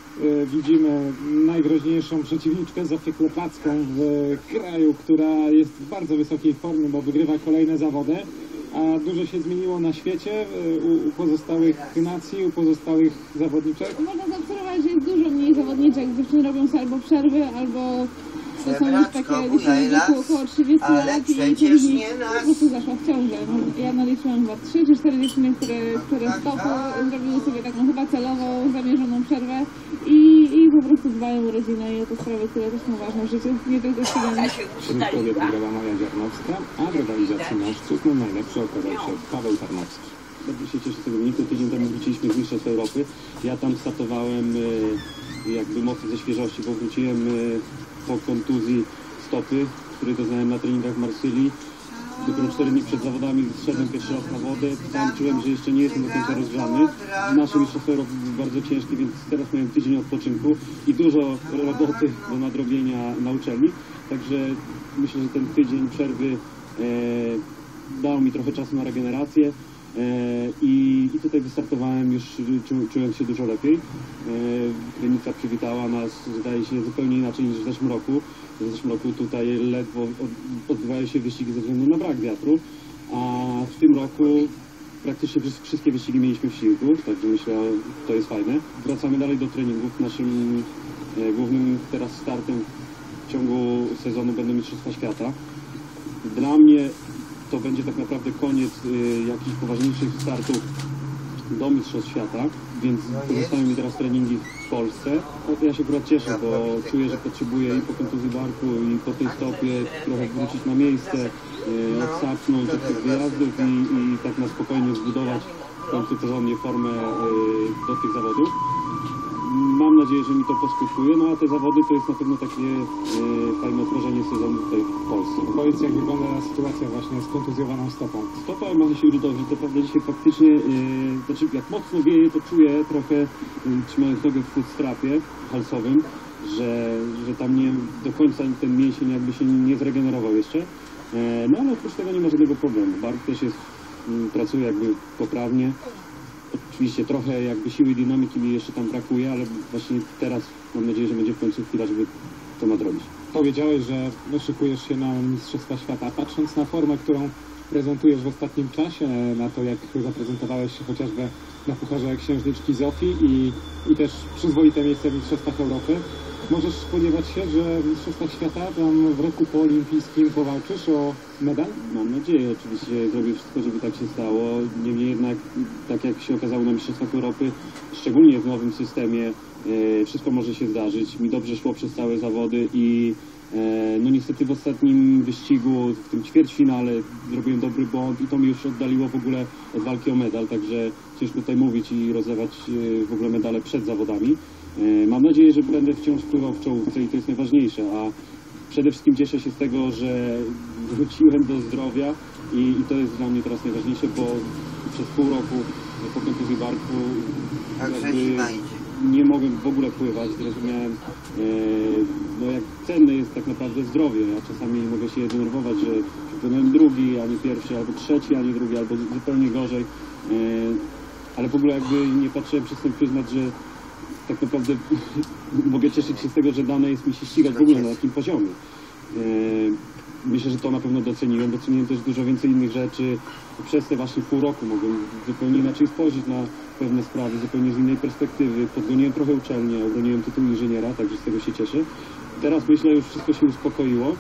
Widzimy najgroźniejszą przeciwniczkę Zofię Klepacką w kraju, która jest w bardzo wysokiej formie, bo wygrywa kolejne zawody. A dużo się zmieniło na świecie u pozostałych nacji, u pozostałych zawodniczek? Można zaobserwować, że jest dużo mniej zawodniczek. Dziewczyny robią sobie albo przerwy, albo to są już takie dziewczyny w wieku około 30 lat i przecież nie nas. po prostu zaszła w ciążę. Ja naliczyłam chyba 3 czy 4 dziewczyny, które z topu zrobiły sobie taką chyba celową, zamierzoną przerwę i po prostu dbają o rodzinę i o te sprawy, które też są ważne w życiu, nie tylko ściganie. Wśród kobiet wygrała Maja Ziarnowska, a w rywalizacji mężczyzn najlepszy okazał się Paweł Tarnowski. Bardzo się cieszę z tego wyniku. Tydzień temu wróciliśmy z Mistrzostw Europy. Ja tam startowałem jakby mocno ze świeżości, bo wróciłem po kontuzji stopy, której doznałem na treningach w Marsylii. Dopiero 4 dni przed zawodami zszedłem pierwszy raz na wodę. Tam czułem, że jeszcze nie jestem do końca rozgrzany. Nasze Mistrzostwa Europy były bardzo ciężkie, więc teraz miałem tydzień odpoczynku i dużo roboty do nadrobienia na uczelni. Także myślę, że ten tydzień przerwy dał mi trochę czasu na regenerację. I tutaj wystartowałem już czując się dużo lepiej. Krynica przywitała nas, zdaje się, zupełnie inaczej niż w zeszłym roku. W zeszłym roku tutaj ledwo odbywały się wyścigi ze względu na brak wiatru, a w tym roku praktycznie wszystkie wyścigi mieliśmy w siłku, także myślę, że to jest fajne. Wracamy dalej do treningów. Naszym głównym teraz startem w ciągu sezonu będą Mistrzostwa Świata. Dla mnie to będzie tak naprawdę koniec jakichś poważniejszych startów do Mistrzostw Świata, więc pozostają mi teraz treningi w Polsce. Ja się akurat cieszę, bo czuję, że potrzebuję i po kontuzji barku, i po tej stopie trochę wrócić na miejsce, odsapnąć od tych wyjazdów i tak na spokojnie zbudować w końcu porządnie formę do tych zawodów. Mam nadzieję, że mi to poskutkuje, no a te zawody to jest na pewno takie fajne otworzenie sezonu tutaj w Polsce. Powiedz, jak wygląda sytuacja właśnie z kontuzjowaną stopą? Stopa ma się urydowić, to prawda dzisiaj faktycznie, znaczy jak mocno wieje, to czuję trochę, trzymając nogę w footstrapie halsowym, że tam nie do końca ten mięsień jakby się nie zregenerował jeszcze. No ale oprócz tego nie ma żadnego problemu. Bark też jest, pracuje jakby poprawnie. Oczywiście trochę jakby siły dynamiki mi jeszcze tam brakuje, ale właśnie teraz mam nadzieję, że będzie w końcu chwila, żeby to nadrobić. Powiedziałeś, że szykujesz się na Mistrzostwa Świata. Patrząc na formę, którą prezentujesz w ostatnim czasie, na to, jak zaprezentowałeś się chociażby na Pucharze Księżniczki Zofii i też przyzwoite miejsce w Mistrzostwach Europy, możesz spodziewać się, że w Mistrzostwach Świata tam w roku poolimpijskim powalczysz o medal? Mam nadzieję, oczywiście zrobię wszystko, żeby tak się stało. Niemniej jednak, tak jak się okazało na Mistrzostwach Europy, szczególnie w nowym systemie, wszystko może się zdarzyć. Mi dobrze szło przez całe zawody i no niestety w ostatnim wyścigu, w tym ćwierćfinale zrobiłem dobry błąd i to mi już oddaliło w ogóle od walki o medal, także ciężko tutaj mówić i rozlewać w ogóle medale przed zawodami. Mam nadzieję, że będę wciąż pływał w czołówce i to jest najważniejsze, a przede wszystkim cieszę się z tego, że wróciłem do zdrowia i to jest dla mnie teraz najważniejsze, bo przez pół roku po kontuzji barku nie mogłem w ogóle pływać, zrozumiałem, no jak cenne jest tak naprawdę zdrowie. Ja czasami mogę się denerwować, że płynąłem drugi, a nie pierwszy, albo trzeci, a nie drugi, albo zupełnie gorzej, ale w ogóle jakby nie patrzyłem przez ten pryzmat, że tak naprawdę mogę cieszyć się z tego, że dane jest mi się ścigać w ogóle na takim poziomie. Myślę, że to na pewno doceniłem. Doceniłem też dużo więcej innych rzeczy. Przez te właśnie pół roku mogłem zupełnie inaczej spojrzeć na pewne sprawy, zupełnie z innej perspektywy. Podgoniłem trochę uczelnię, obroniłem tytuł inżyniera, także z tego się cieszę. Teraz myślę, już wszystko się uspokoiło.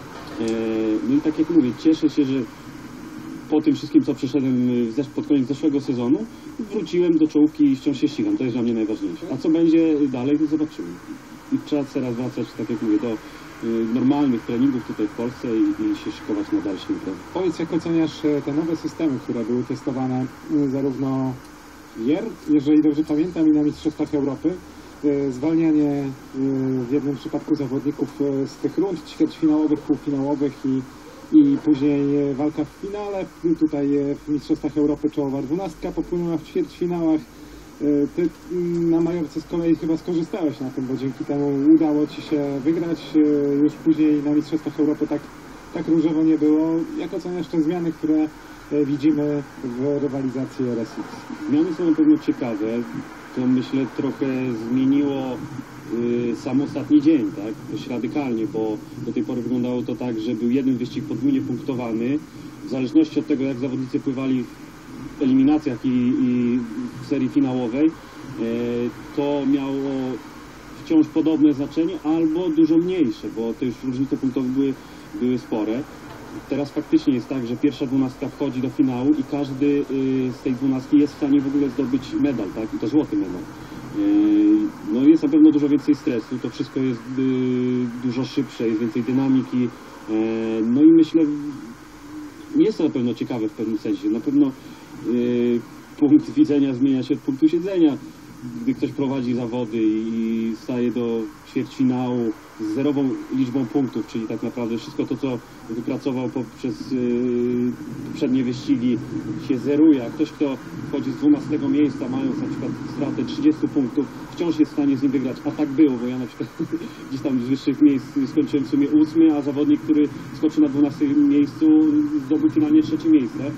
No i tak jak mówię, cieszę się, że po tym wszystkim, co przeszedłem pod koniec zeszłego sezonu, wróciłem do czołówki i wciąż się ścigam. To jest dla mnie najważniejsze. A co będzie dalej, to zobaczymy. I trzeba teraz wracać, tak jak mówię, do normalnych treningów tutaj w Polsce i się szykować na dalszy imprez. Powiedz, jak oceniasz te nowe systemy, które były testowane zarówno jeżeli dobrze pamiętam, i na Mistrzostwach Europy. Zwalnianie w jednym przypadku zawodników z tych rund ćwierćfinałowych, półfinałowych i później walka w finale. Tutaj w Mistrzostwach Europy czołowa 12 popłynęła w ćwierćfinałach. Ty na Majorce z kolei chyba skorzystałeś na tym, bo dzięki temu udało Ci się wygrać. Już później na Mistrzostwach Europy tak różowo nie było. Jak oceniasz te zmiany, które widzimy w rywalizacji RSX? Zmiany są na pewno ciekawe. To myślę trochę zmieniło sam ostatni dzień, tak? Dość radykalnie, bo do tej pory wyglądało to tak, że był jeden wyścig podwójnie punktowany. W zależności od tego, jak zawodnicy pływali w eliminacjach i w serii finałowej, to miało wciąż podobne znaczenie albo dużo mniejsze, bo te już różnice punktowe były spore. Teraz faktycznie jest tak, że pierwsza 12 wchodzi do finału i każdy z tej 12 jest w stanie w ogóle zdobyć medal, tak? I to złoty medal. No jest na pewno dużo więcej stresu, to wszystko jest dużo szybsze, jest więcej dynamiki. No i myślę, jest to na pewno ciekawe w pewnym sensie. Na pewno punkt widzenia zmienia się od punktu siedzenia. Gdy ktoś prowadzi zawody i staje do ćwierćfinału z zerową liczbą punktów, czyli tak naprawdę wszystko to, co wypracował poprzez poprzednie wyścigi, się zeruje, a ktoś, kto wchodzi z 12 miejsca, mając na przykład stratę 30 punktów, wciąż jest w stanie z nim wygrać. A tak było, bo ja na przykład gdzieś tam z wyższych miejsc skończyłem w sumie 8, a zawodnik, który skoczył na 12 miejscu, zdobył finalnie 3 miejsce.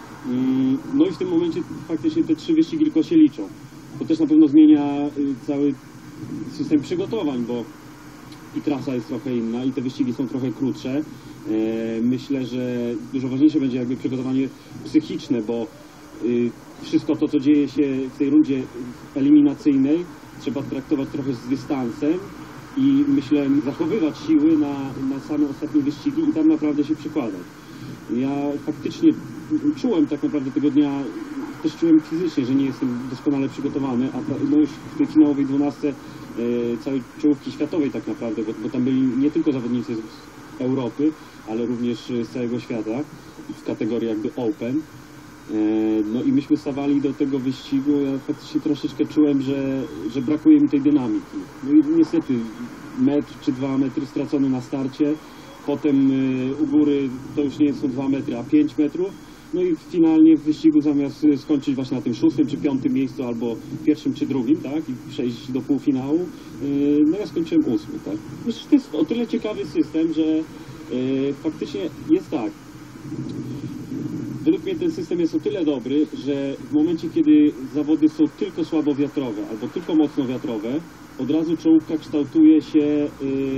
No i w tym momencie faktycznie te 3 wyścigi tylko się liczą. To też na pewno zmienia cały system przygotowań, bo i trasa jest trochę inna i te wyścigi są trochę krótsze. Myślę, że dużo ważniejsze będzie jakby przygotowanie psychiczne, bo wszystko to, co dzieje się w tej rundzie eliminacyjnej, trzeba traktować trochę z dystansem i myślę zachowywać siły na same ostatnie wyścigi i tam naprawdę się przykładać. Ja faktycznie czułem tak naprawdę tego dnia, też czułem fizycznie, że nie jestem doskonale przygotowany, a no już w tej finałowej 12 całej czołówki światowej tak naprawdę, bo tam byli nie tylko zawodnicy z Europy, ale również z całego świata w kategorii jakby Open. No i myśmy stawali do tego wyścigu, ja faktycznie troszeczkę czułem, że brakuje mi tej dynamiki. No i niestety metr czy 2 metry stracone na starcie, potem u góry to już nie są 2 metry, a 5 metrów. No i finalnie w wyścigu zamiast skończyć właśnie na tym 6. czy 5. miejscu, albo 1. czy 2., tak, i przejść do półfinału, no ja skończyłem 8., tak. Myślę, że to jest o tyle ciekawy system, że faktycznie jest tak. Według mnie ten system jest o tyle dobry, że w momencie, kiedy zawody są tylko słabowiatrowe albo tylko mocnowiatrowe, od razu czołówka kształtuje się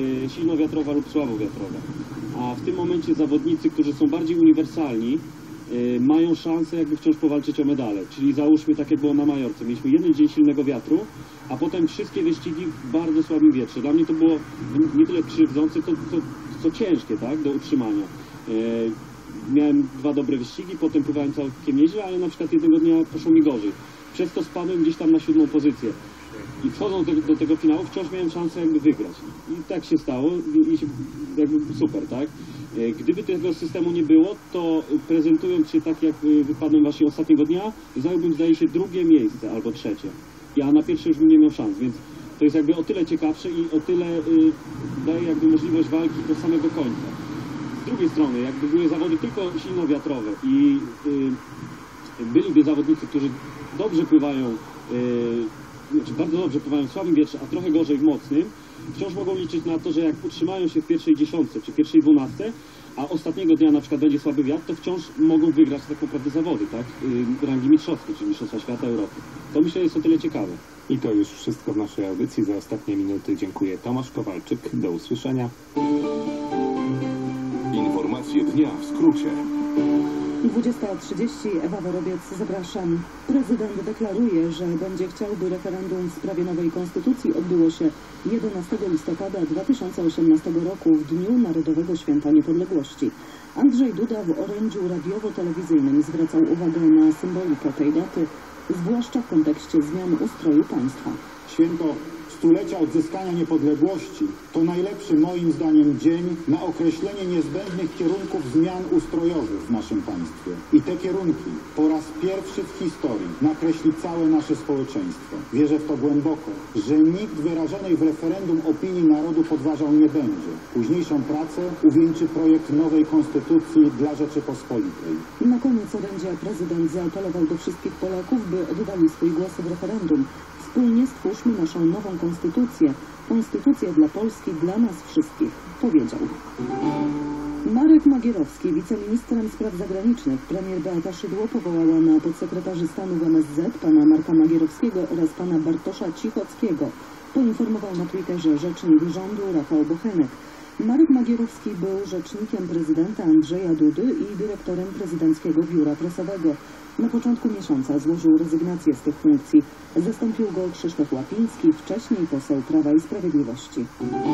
silnowiatrowa lub słabowiatrowa. A w tym momencie zawodnicy, którzy są bardziej uniwersalni, mają szansę jakby wciąż powalczyć o medale. Czyli załóżmy tak jak było na Majorce. Mieliśmy jeden dzień silnego wiatru, a potem wszystkie wyścigi w bardzo słabym wietrze. Dla mnie to było nie tyle krzywdzące, co ciężkie, tak, do utrzymania. Miałem 2 dobre wyścigi, potem pływałem całkiem nieźle, ale na przykład jednego dnia poszło mi gorzej. Przez to spadłem gdzieś tam na 7. pozycję. I wchodząc do tego finału wciąż miałem szansę jakby wygrać. I tak się stało i jakby super, tak? Gdyby tego systemu nie było, to prezentując się tak jak wypadłem właśnie ostatniego dnia, zająłbym zdaje się 2. miejsce albo 3. Ja na pierwsze już bym nie miał szans, więc to jest jakby o tyle ciekawsze i o tyle daje jakby możliwość walki do samego końca. Z drugiej strony, jakby były zawody tylko silnowiatrowe i byliby zawodnicy, którzy dobrze pływają, znaczy bardzo dobrze pływają w słabym wietrze, a trochę gorzej w mocnym, wciąż mogą liczyć na to, że jak utrzymają się w pierwszej 10 czy pierwszej 12, a ostatniego dnia na przykład będzie słaby wiatr, to wciąż mogą wygrać tak naprawdę zawody, tak? Rangi mistrzowskie, czyli Mistrzostwa Świata, Europy. To myślę jest o tyle ciekawe. I to już wszystko w naszej audycji. Za ostatnie minuty dziękuję. Tomasz Kowalczyk. Do usłyszenia. Informacje dnia w skrócie. 20:30, Ewa Worobiec, zapraszam. Prezydent deklaruje, że będzie chciał, by referendum w sprawie nowej konstytucji odbyło się 11 listopada 2018 roku, w Dniu Narodowego Święta Niepodległości. Andrzej Duda w orędziu radiowo-telewizyjnym zwracał uwagę na symbolikę tej daty, zwłaszcza w kontekście zmian ustroju państwa. Święto stulecia odzyskania niepodległości to najlepszy moim zdaniem dzień na określenie niezbędnych kierunków zmian ustrojowych w naszym państwie. I te kierunki po raz pierwszy w historii nakreśli całe nasze społeczeństwo. Wierzę w to głęboko, że nikt wyrażonej w referendum opinii narodu podważał nie będzie. Późniejszą pracę uwieńczy projekt nowej konstytucji dla Rzeczypospolitej. Na koniec orędzia prezydent zaapelował do wszystkich Polaków, by oddali swój głos w referendum. Wspólnie stwórzmy naszą nową konstytucję. Konstytucję dla Polski, dla nas wszystkich, powiedział. Marek Magierowski, wiceministrem spraw zagranicznych. Premier Beata Szydło powołała na podsekretarzy stanu w MSZ pana Marka Magierowskiego oraz pana Bartosza Cichockiego. Poinformował na Twitterze rzecznik rządu Rafał Bochenek. Marek Magierowski był rzecznikiem prezydenta Andrzeja Dudy i dyrektorem prezydenckiego biura prasowego. Na początku miesiąca złożył rezygnację z tych funkcji. Zastąpił go Krzysztof Łapiński, wcześniej poseł Prawa i Sprawiedliwości.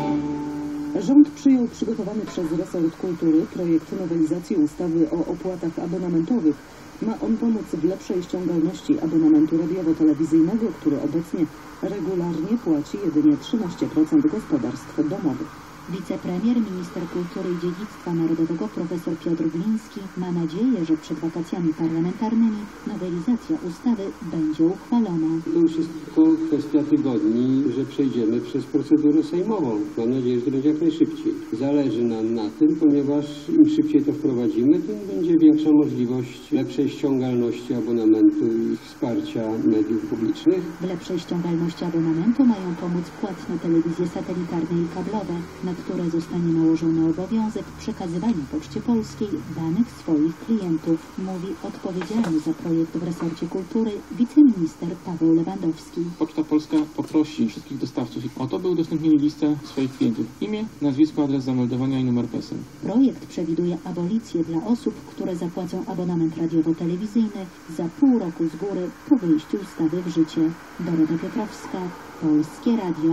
Rząd przyjął przygotowany przez resort kultury projekt nowelizacji ustawy o opłatach abonamentowych. Ma on pomóc w lepszej ściągalności abonamentu radiowo-telewizyjnego, który obecnie regularnie płaci jedynie 13% gospodarstw domowych. Wicepremier, minister kultury i dziedzictwa narodowego profesor Piotr Gliński ma nadzieję, że przed wakacjami parlamentarnymi nowelizacja ustawy będzie uchwalona. To już jest tylko kwestia tygodni, że przejdziemy przez procedurę sejmową. Mam nadzieję, że to będzie jak najszybciej. Zależy nam na tym, ponieważ im szybciej to wprowadzimy, tym będzie większa możliwość lepszej ściągalności abonamentu i wsparcia mediów publicznych. W lepszej ściągalności abonamentu mają pomóc płatne telewizje satelitarne i kablowe, na które zostanie nałożony obowiązek przekazywania Poczcie Polskiej danych swoich klientów, mówi odpowiedzialny za projekt w resorcie kultury wiceminister Paweł Lewandowski. Poczta Polska poprosi wszystkich dostawców o to, by udostępnili listę swoich klientów. Imię, nazwisko, adres zameldowania i numer PESEL. Projekt przewiduje abolicję dla osób, które zapłacą abonament radiowo-telewizyjny za pół roku z góry po wejściu ustawy w życie. Dorota Piotrowska, Polskie Radio.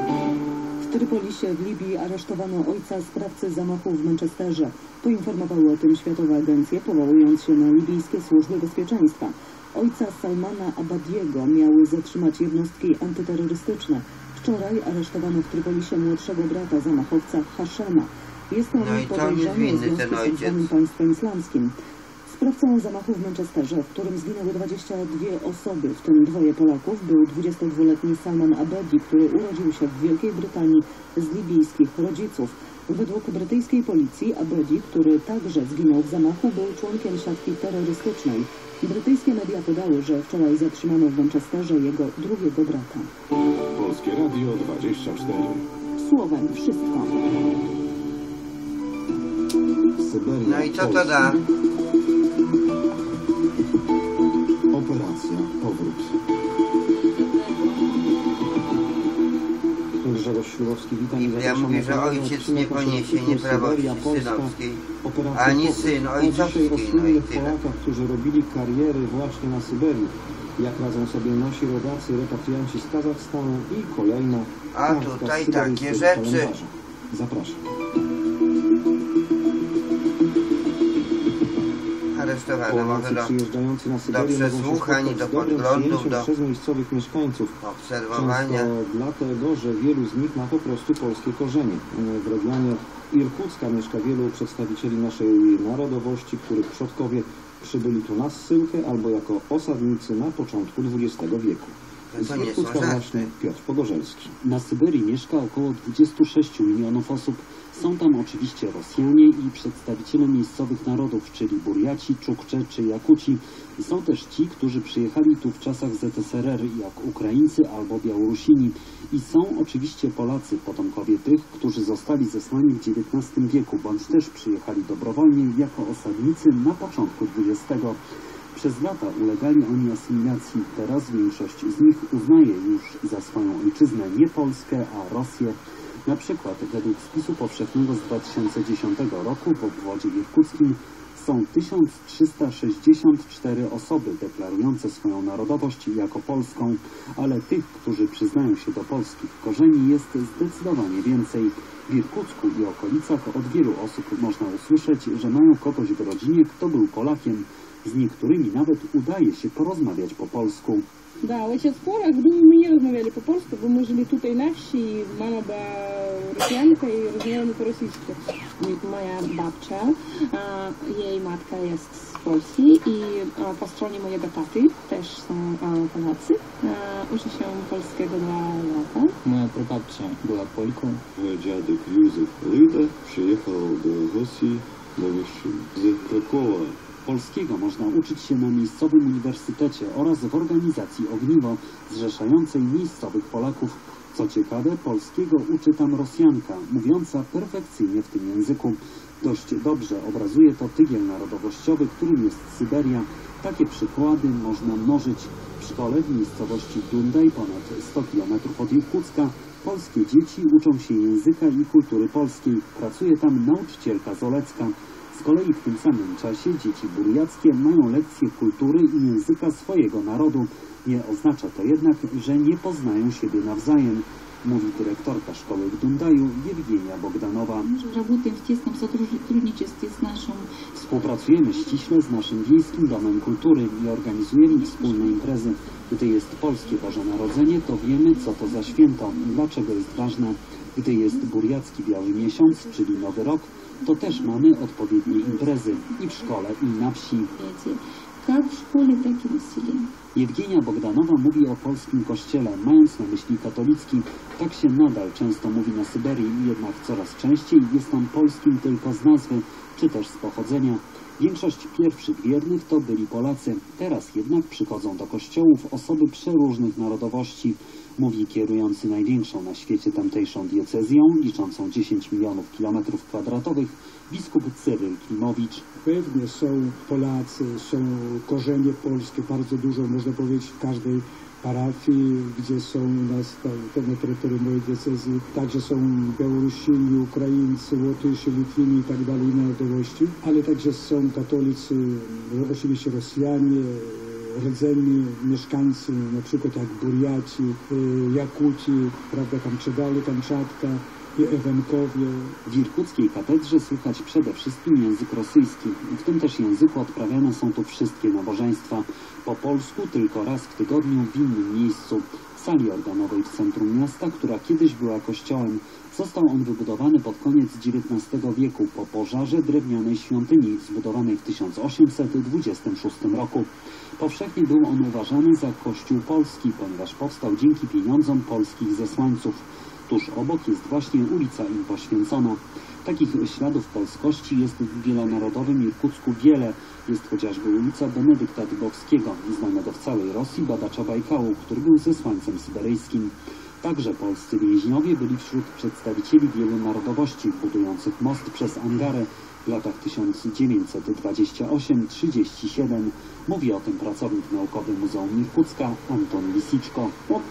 W Trypolisie w Libii aresztowano ojca sprawcy zamachu w Manchesterze. Poinformowały o tym światowe agencje, powołując się na libijskie służby bezpieczeństwa. Ojca Salmana Abadiego miały zatrzymać jednostki antyterrorystyczne. Wczoraj aresztowano w Trypolisie młodszego brata zamachowca Hashema. Jest on podejrzany o związku z tzw. państwem islamskim. Sprawcą zamachu w Manchesterze, w którym zginęły 22 osoby, w tym 2 Polaków, był 22-letni Salman Abedi, który urodził się w Wielkiej Brytanii z libijskich rodziców. Według brytyjskiej policji Abedi, który także zginął w zamachu, był członkiem siatki terrorystycznej. Brytyjskie media podały, że wczoraj zatrzymano w Manchesterze jego drugiego brata. Polskie Radio 24. Słowem wszystko. No i co to da? Operacja Powrót. Grzegorz Ślubowski, witam. Biblia mówi, że ojciec nie poniesie nieprawości synowskiej, ani syn ojcowskiej. No i tyle. Polakach, którzy robili kariery właśnie na Syberii. Jak radzą sobie nasi rodacy, repatrianci z Kazachstanu i kolejna a tutaj takie rzeczy. Zapraszam. Aresztowano może do przesłuchań, do podglądów, do przez miejscowych mieszkańców. obserwowania. Często dlatego, że wielu z nich ma po prostu polskie korzenie. W regionie Irkucka mieszka wielu przedstawicieli naszej narodowości, których przodkowie przybyli tu na zsyłkę albo jako osadnicy na początku XX wieku. To nie są żarty. Piotr Pogorzelski. Na Syberii mieszka około 26 milionów osób. Są tam oczywiście Rosjanie i przedstawiciele miejscowych narodów, czyli Burjaci, Czukcze czy Jakuci. Są też ci, którzy przyjechali tu w czasach ZSRR, jak Ukraińcy albo Białorusini. I są oczywiście Polacy, potomkowie tych, którzy zostali zesłani w XIX wieku, bądź też przyjechali dobrowolnie jako osadnicy na początku XX. Przez lata ulegali oni asymilacji. Teraz większość z nich uznaje już za swoją ojczyznę nie Polskę, a Rosję. Na przykład według spisu powszechnego z 2010 roku w obwodzie irkuckim są 1364 osoby deklarujące swoją narodowość jako polską, ale tych, którzy przyznają się do polskich korzeni, jest zdecydowanie więcej. W Irkucku i okolicach od wielu osób można usłyszeć, że mają kogoś w rodzinie, kto był Polakiem. Z niektórymi nawet udaje się porozmawiać po polsku. Да, вот сейчас скоро, думаю, мы не размовляли по-польски, бо мы жили тут и на вsi, и мама была росіянка и размовляли по-російськи. Moja babcia, jej matka jest z Polski i po stronie mojego taty też są Polacy. Uczy się polskiego 2 lata. Moja prababcia była Polką. Mój dziadek Józef Lyda przyjechał do Rosji na wyższy z Krakowa. Polskiego można uczyć się na miejscowym uniwersytecie oraz w organizacji Ogniwo, zrzeszającej miejscowych Polaków. Co ciekawe, polskiego uczy tam Rosjanka, mówiąca perfekcyjnie w tym języku. Dość dobrze obrazuje to tygiel narodowościowy, którym jest Syberia. Takie przykłady można mnożyć. W szkole w miejscowości Dundaj, ponad 100 km od Irkucka, polskie dzieci uczą się języka i kultury polskiej. Pracuje tam nauczycielka Zolecka. Z kolei w tym samym czasie dzieci burjackie mają lekcje kultury i języka swojego narodu. Nie oznacza to jednak, że nie poznają siebie nawzajem, mówi dyrektorka szkoły w Dundaju Jewgenia Bogdanowa. Współpracujemy ściśle z naszym wiejskim domem kultury i organizujemy wspólne imprezy. Gdy jest polskie Boże Narodzenie, to wiemy, co to za święto i dlaczego jest ważne. Gdy jest burjacki Biały Miesiąc, czyli Nowy Rok, to też mamy odpowiednie imprezy i w szkole, i na wsi. Jewgenia Bogdanowa mówi o polskim kościele, mając na myśli katolicki. Tak się nadal często mówi na Syberii, jednak coraz częściej jest on polskim tylko z nazwy, czy też z pochodzenia. Większość pierwszych wiernych to byli Polacy. Teraz jednak przychodzą do kościołów osoby przeróżnych narodowości, mówi kierujący największą na świecie tamtejszą diecezją, liczącą 10 milionów kilometrów kwadratowych, biskup Cyryl Klimowicz. Pewnie są Polacy, są korzenie polskie, bardzo dużo, można powiedzieć, w każdej parafii, gdzie są u nas na terytorium mojej diecezji. Także są Białorusini, Ukraińcy, Łotyszy, Litwini i tak dalej narodowości, ale także są katolicy, oczywiście Rosjanie, rdzenni mieszkańcy, na przykład jak Burjaci, Jakuci, prawda, Kamczydale, Kamczatka i Ewenkowie. W irkuckiej katedrze słychać przede wszystkim język rosyjski. W tym też języku odprawiane są tu wszystkie nabożeństwa. Po polsku tylko raz w tygodniu w innym miejscu. W sali organowej w centrum miasta, która kiedyś była kościołem. Został on wybudowany pod koniec XIX wieku po pożarze drewnianej świątyni zbudowanej w 1826 roku. Powszechnie był on uważany za kościół polski, ponieważ powstał dzięki pieniądzom polskich zesłańców. Tuż obok jest właśnie ulica im poświęcona. Takich śladów polskości jest w wielonarodowym Irkucku wiele. Jest chociażby ulica Benedykta Dybowskiego, znanego w całej Rosji badacza Bajkału, który był zesłańcem syberyjskim. Także polscy więźniowie byli wśród przedstawicieli wielu narodowości budujących most przez Angarę w latach 1928-37. Mówi o tym pracownik naukowy Muzeum Irkucka Anton Lisiczko.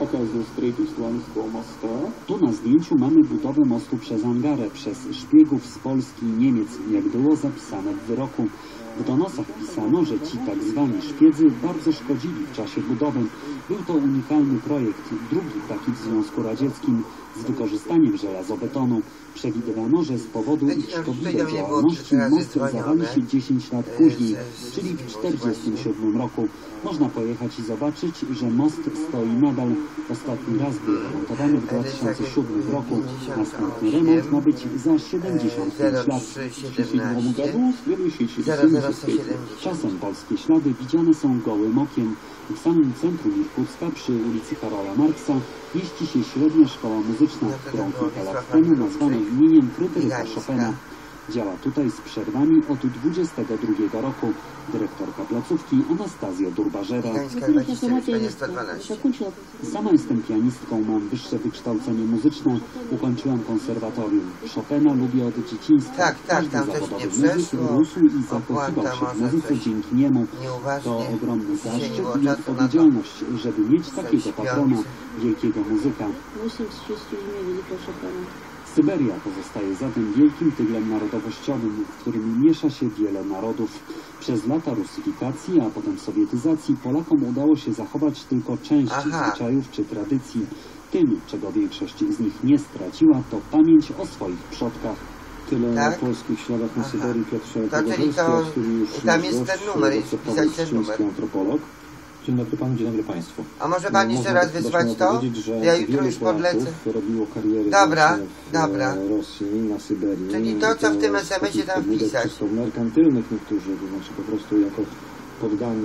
Tu na zdjęciu mamy budowę mostu przez Angarę, przez szpiegów z Polski i Niemiec, jak było zapisane w wyroku. W donosach pisano, że ci tak zwani szpiedzy bardzo szkodzili w czasie budowy. Był to unikalny projekt, drugi taki w Związku Radzieckim, z wykorzystaniem żelazobetonu. Przewidywano, że z powodu ich szkodliwej działalności most zawali się 10 lat później, czyli w 1947 roku. Można pojechać i zobaczyć, że most stoi nadal. Ostatni raz był remontowany w 2007 roku. Następny remont ma być za 75 lat. Czasem polskie ślady widziane są gołym okiem. W samym centrum Irkucka, przy ulicy Karola Marksa, mieści się średnia szkoła muzyczna, którą kilka lat temu nazwano imieniem Fryderyka Chopina. Działa tutaj z przerwami od 22 roku. Dyrektorka placówki Anastazja Durbażera. Sama jestem pianistką, mam wyższe wykształcenie muzyczne, ukończyłam konserwatorium. Chopina lubię od dzieciństwa. Każdy zawodowy muzyk rósł i zakochiwał się w muzyce dzięki niemu. To ogromny zaszczyt i odpowiedzialność, żeby mieć takiego patrona, wielkiego muzyka. Syberia pozostaje zatem wielkim tyglem narodowościowym, w którym miesza się wiele narodów. Przez lata rusyfikacji, a potem sowietyzacji Polakom udało się zachować tylko część zwyczajów czy tradycji. Tym, czego większość z nich nie straciła, to pamięć o swoich przodkach. Tyle o polskich śladach na Syberii Piotrze Pogorzelski, który już tam jest ten numer, wpisać ten numer. Antropolog. Dzień dobry Panu, dzień dobry Państwu. A może Pan jeszcze raz wysłać to? Ja jutro już podlecę. Robiło karierę w Rosji, na Syberii. Czyli to, co w tym SMS-ie tam wpisać. Są merkantylnych niektórzy, to znaczy po prostu jako poddani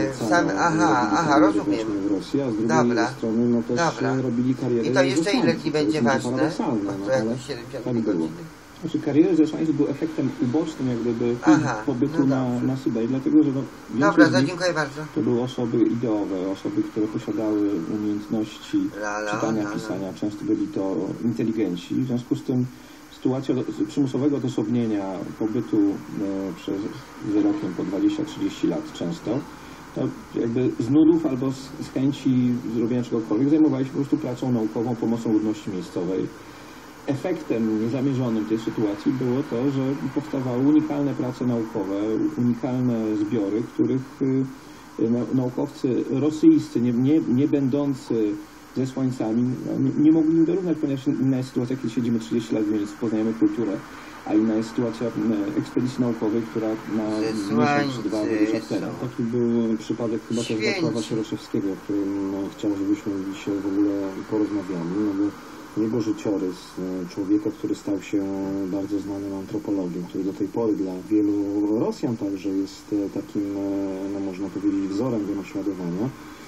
rozumiem. W Rosji, a z drugiej strony no też robili karierę. I to jeszcze ile będzie ważne? Tak było. Znaczy kariery zesłańców był efektem ubocznym jak gdyby pobytu na Syberii, dlatego że dziękuję bardzo. To były osoby ideowe, osoby, które posiadały umiejętności czytania, pisania, często byli to inteligenci. W związku z tym sytuacja przymusowego odosobnienia pobytu przez wyrokiem po 20-30 lat często, to jakby z nudów albo z chęci zrobienia czegokolwiek zajmowali się po prostu pracą naukową, pomocą ludności miejscowej. Efektem niezamierzonym tej sytuacji było to, że powstawały unikalne prace naukowe, unikalne zbiory, których naukowcy rosyjscy, nie będący zesłańcami, nie mogli im wyrównać, ponieważ inna jest sytuacja, kiedy siedzimy 30 lat, więc poznajemy kulturę, a inna jest sytuacja ekspedycji naukowej, która na miesiąc czy dwa wyrusza w teren. Taki był przypadek chyba też Wacława Sieroszewskiego, o którym chciał, żebyśmy dzisiaj w ogóle porozmawiali. Jego życiorys człowieka, który stał się bardzo znanym antropologiem, który do tej pory dla wielu Rosjan także jest takim, no można powiedzieć, wzorem do naśladowania.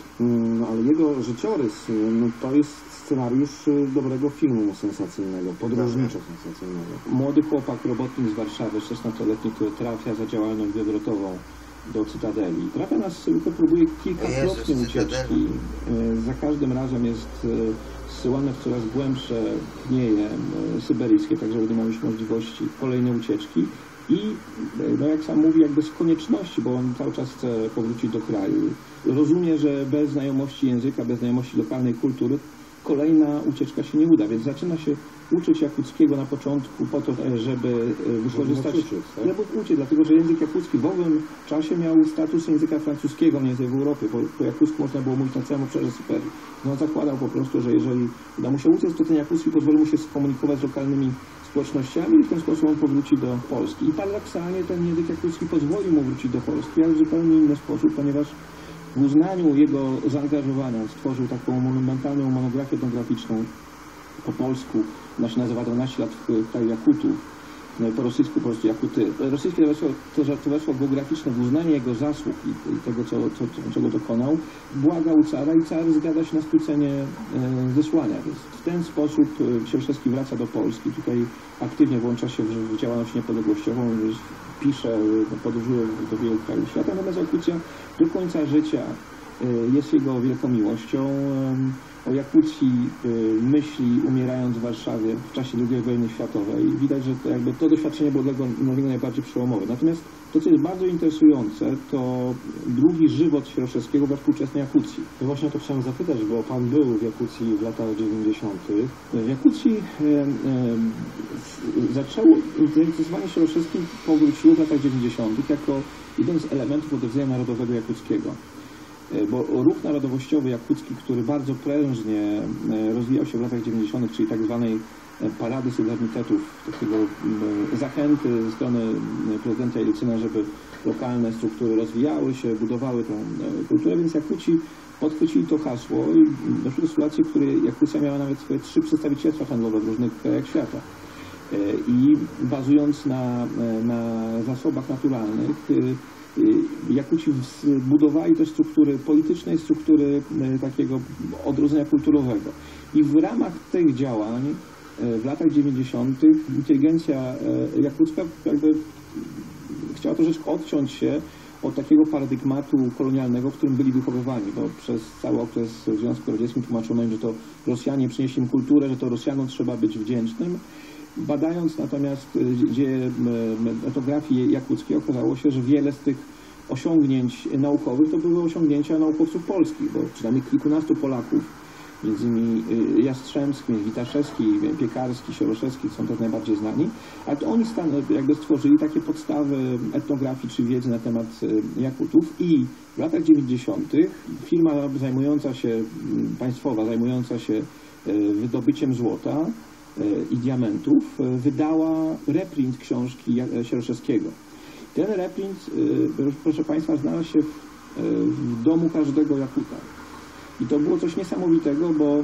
Ale jego życiorys to jest scenariusz dobrego filmu sensacyjnego, podróżniczo-sensacyjnego. Młody chłopak, robotnik z Warszawy, 16-letni, który trafia za działalność wywrotową do Cytadeli. Trafia na Sycylię, próbuje kilkakrotnie ucieczki. Za każdym razem jest zsyłane w coraz głębsze gnieje syberyjskie, tak żeby nie mieć możliwości kolejnej ucieczki i, no jak sam mówi, jakby z konieczności, bo on cały czas chce powrócić do kraju. Rozumie, że bez znajomości języka, bez znajomości lokalnej kultury kolejna ucieczka się nie uda, więc zaczyna się uczyć jakuckiego na początku po to, żeby wykorzystać, dlatego że język jakucki w owym czasie miał status języka francuskiego mniej więcej w Europie. Po jakucku można było mówić na całym obszarze Syberii. No on zakładał po prostu, że jeżeli uda mu się uciec, to ten jakucki pozwoli mu się skomunikować z lokalnymi społecznościami i w ten sposób on powróci do Polski. I paradoksalnie ten język jakucki pozwoli mu wrócić do Polski, ale w zupełnie inny sposób, ponieważ w uznaniu jego zaangażowania stworzył taką monumentalną monografię etnograficzną po polsku, ona się nazywa 12 lat w kraju Jakutów, po rosyjsku po prostu Jakuty. Rosyjskie towarzystwo geograficzne w uznaniu jego zasług i tego, czego dokonał, błagał cara i car zgadza się na skrócenie zesłania. Więc w ten sposób Sieroszewski wraca do Polski, tutaj aktywnie włącza się w działalność niepodległościową, pisze, podróżuje do wielu krajów świata, natomiast Jakucja do końca życia jest jego wielką miłością. O Jakucji myśli, umierając w Warszawie w czasie II wojny światowej. Widać, że to doświadczenie było dla niego najbardziej przełomowe. Natomiast to, co jest bardzo interesujące, to drugi żywot Sieroszewskiego we współczesnej Jakucji. No właśnie o to chciałem zapytać, bo pan był w Jakucji w latach 90. W Jakucji zaczęło zainteresowanie Sieroszewskim powróciło w latach 90. jako jeden z elementów odrodzenia narodowego jakuckiego. Bo ruch narodowościowy jakucki, który bardzo prężnie rozwijał się w latach 90., czyli tak zwanej parady suwerenitetów, takiego zachęty ze strony prezydenta Jelcyna, żeby lokalne struktury rozwijały się, budowały tę kulturę, więc Jakuci podchwycili to hasło i doszło do sytuacji, w której Jakucja miała nawet swoje 3 przedstawicielstwa handlowe w różnych krajach świata. I bazując na zasobach naturalnych, Jakuci budowali też struktury polityczne i struktury takiego odrodzenia kulturowego. I w ramach tych działań w latach 90. inteligencja jakucka jakby chciała troszeczkę odciąć się od takiego paradygmatu kolonialnego, w którym byli wychowywani, bo przez cały okres w Związku Radzieckim tłumaczono im, że to Rosjanie przynieśli im kulturę, że to Rosjanom trzeba być wdzięcznym. Badając natomiast dzieje etnografii jakuckiej, okazało się, że wiele z tych osiągnięć naukowych to były osiągnięcia naukowców polskich, bo przynajmniej kilkunastu Polaków, między innymi Jastrzębski, Witaszewski, Piekarski, Sieroszewski są też najbardziej znani, ale to oni jakby stworzyli takie podstawy etnografii czy wiedzy na temat Jakutów i w latach 90. firma państwowa zajmująca się wydobyciem złota i diamentów wydała reprint książki Sieroszewskiego. Ten reprint, proszę Państwa, znalazł się w domu każdego Jakuta. I to było coś niesamowitego, bo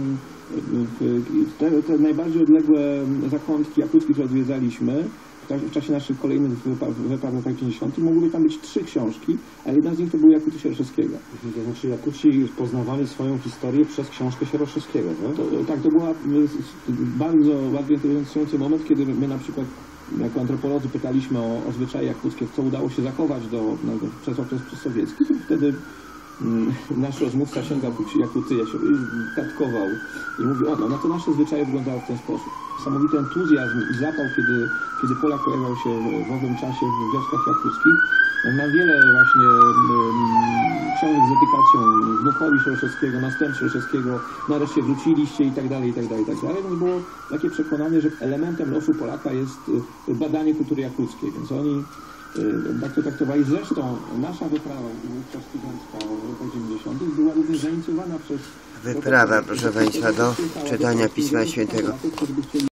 te najbardziej odległe zakątki jakuckie, które odwiedzaliśmy w czasie naszych kolejnych wypraw w latach 50. mogłyby tam być 3 książki, a jedna z nich to były Jakuty Sieroszewskiego. To znaczy Jakuci poznawali swoją historię przez książkę Sieroszewskiego, tak? To była bardzo interesujący moment, kiedy my na przykład jako antropolodzy pytaliśmy o zwyczaje jakuckie, co udało się zachować przez okres sowiecki, to wtedy nasz rozmówca sięgał Jakuty, tatkował i mówił, no to nasze zwyczaje wyglądały w ten sposób. Niesamowity entuzjazm i zapał, kiedy Polak pojawiał się w owym czasie w wioskach jakuckich. Mam wiele właśnie książek z dedykacją wnukowi Sieroszewskiego, następcy Sieroszewskiego, nareszcie wróciliście i tak dalej, i tak dalej, i tak dalej. Więc było takie przekonanie, że elementem losu Polaka jest badanie kultury jakuckiej, więc oni tak to traktowali. Zresztą nasza wyprawa studencka w latach 90. była również zainicjowana przez... Wyprawa, proszę Państwa, do czytania Pisma Świętego.